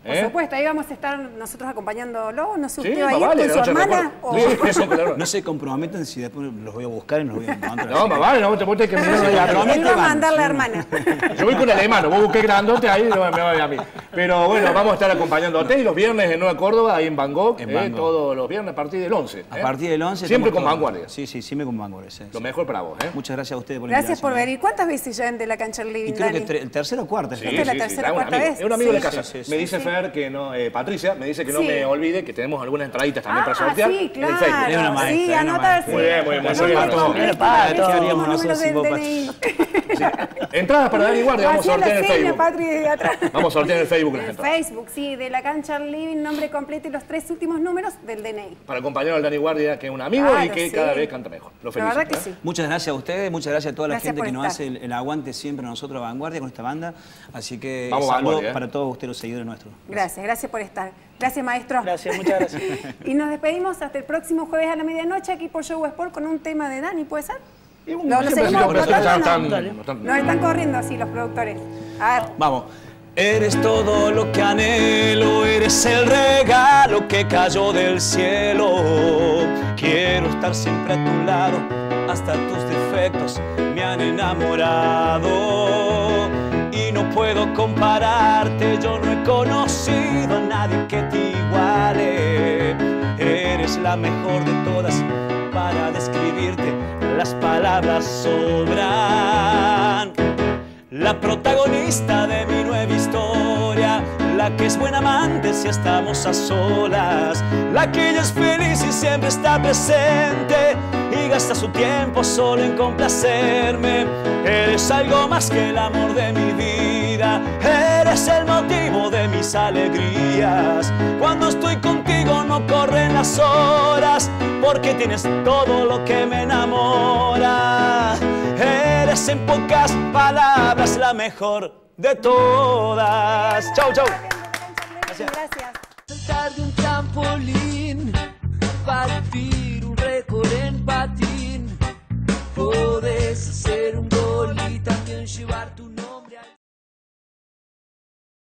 Por ¿Eh? supuesto, ahí vamos a estar nosotros acompañándolo. ¿No sé Sí, usted va a ir más vale, con su no se hermana? recuerda. o- Sí, eso, claro. No se comprometen si después los voy a buscar y los voy a encontrar. No, más vale, no te puedes que mirar ahí atrás. Él va a mandar la hermana. Yo voy con el alemán, vos busqué grandote ahí, no me va a mí. Pero bueno, vamos a estar acompañándote y los viernes en Nueva Córdoba, ahí en Van Gogh, En eh, Van Gogh. todos los viernes a partir del once. A ¿eh? partir del once. Siempre estamos con todos- vanguardia. Sí, sí, siempre con vanguardia. sí, Lo sí. mejor para vos, ¿eh? Muchas gracias a ustedes por la Gracias por invitación. venir. ¿Cuántas veces ya en De la Cancha al Living, Y creo que Dani? tre- el tercero o cuarto. Sí, Esta es la sí, tercera sí, o cuarta un amigo. vez. Es un amigo Sí, de casa. sí, sí, me sí, dice sí. Fer que no, eh, Patricia, me dice que no Sí. me olvide que tenemos algunas entraditas también Ah, para sortear sí, en el claro. Facebook. Es una maestra, Sí, es una anotar, maestra. sí. Muy bien, muy bien, muy Nombre bien, Pato. completo, Bien, Pato. ¿Qué haríamos número nosotros sin del vos, D Pato? N I. Entradas para Dani Guardia, vamos a Hacía sortear en la el seña, Facebook. Patri, desde atrás. Vamos a sortear en el Facebook las En entradas. Facebook, sí, De la Cancha al Living, nombre completo y los tres últimos números del D N I. Para acompañar al Dani Guardia, que es un amigo Claro, y que sí. cada vez canta mejor. Lo La felicito. verdad que ¿eh? sí. Muchas gracias a ustedes, muchas gracias a toda la Gracias gente por que nos estar. hace el, el aguante siempre a nosotros a Vanguardia con esta banda. Así que Vamos, saludo Vanguardia, ¿eh? para todos ustedes los seguidores nuestros. Gracias, gracias por estar. Gracias, maestro. Gracias, muchas gracias. Y nos despedimos hasta el próximo jueves a la medianoche aquí por Show Sport con un tema de Dani, ¿puede ser? Y un- Lo, lo siempre seguimos así, los explotando, productores ¿no? están- están- Nos están corriendo así los productores. A ver. Vamos. Eres todo lo que anhelo, eres el regalo que cayó del cielo. Quiero estar siempre a tu lado, hasta tus defectos me han enamorado. Y no puedo compararte, yo no he conocido a nadie que te iguale. Eres la mejor de todas, para describirte las palabras sobran. La protagonista de mi nueva historia, la que es buena amante si estamos a solas, la que ella es feliz y siempre está presente y gasta su tiempo solo en complacerme. Eres algo más que el amor de mi vida, eres el motivo de mis alegrías. Cuando estoy contigo no corren las horas, porque tienes todo lo que me enamora. Eres en pocas palabras la mejor de todas. Chau, chau. Gracias. Gracias. Saltar de un trampolín, partir un récord en patín.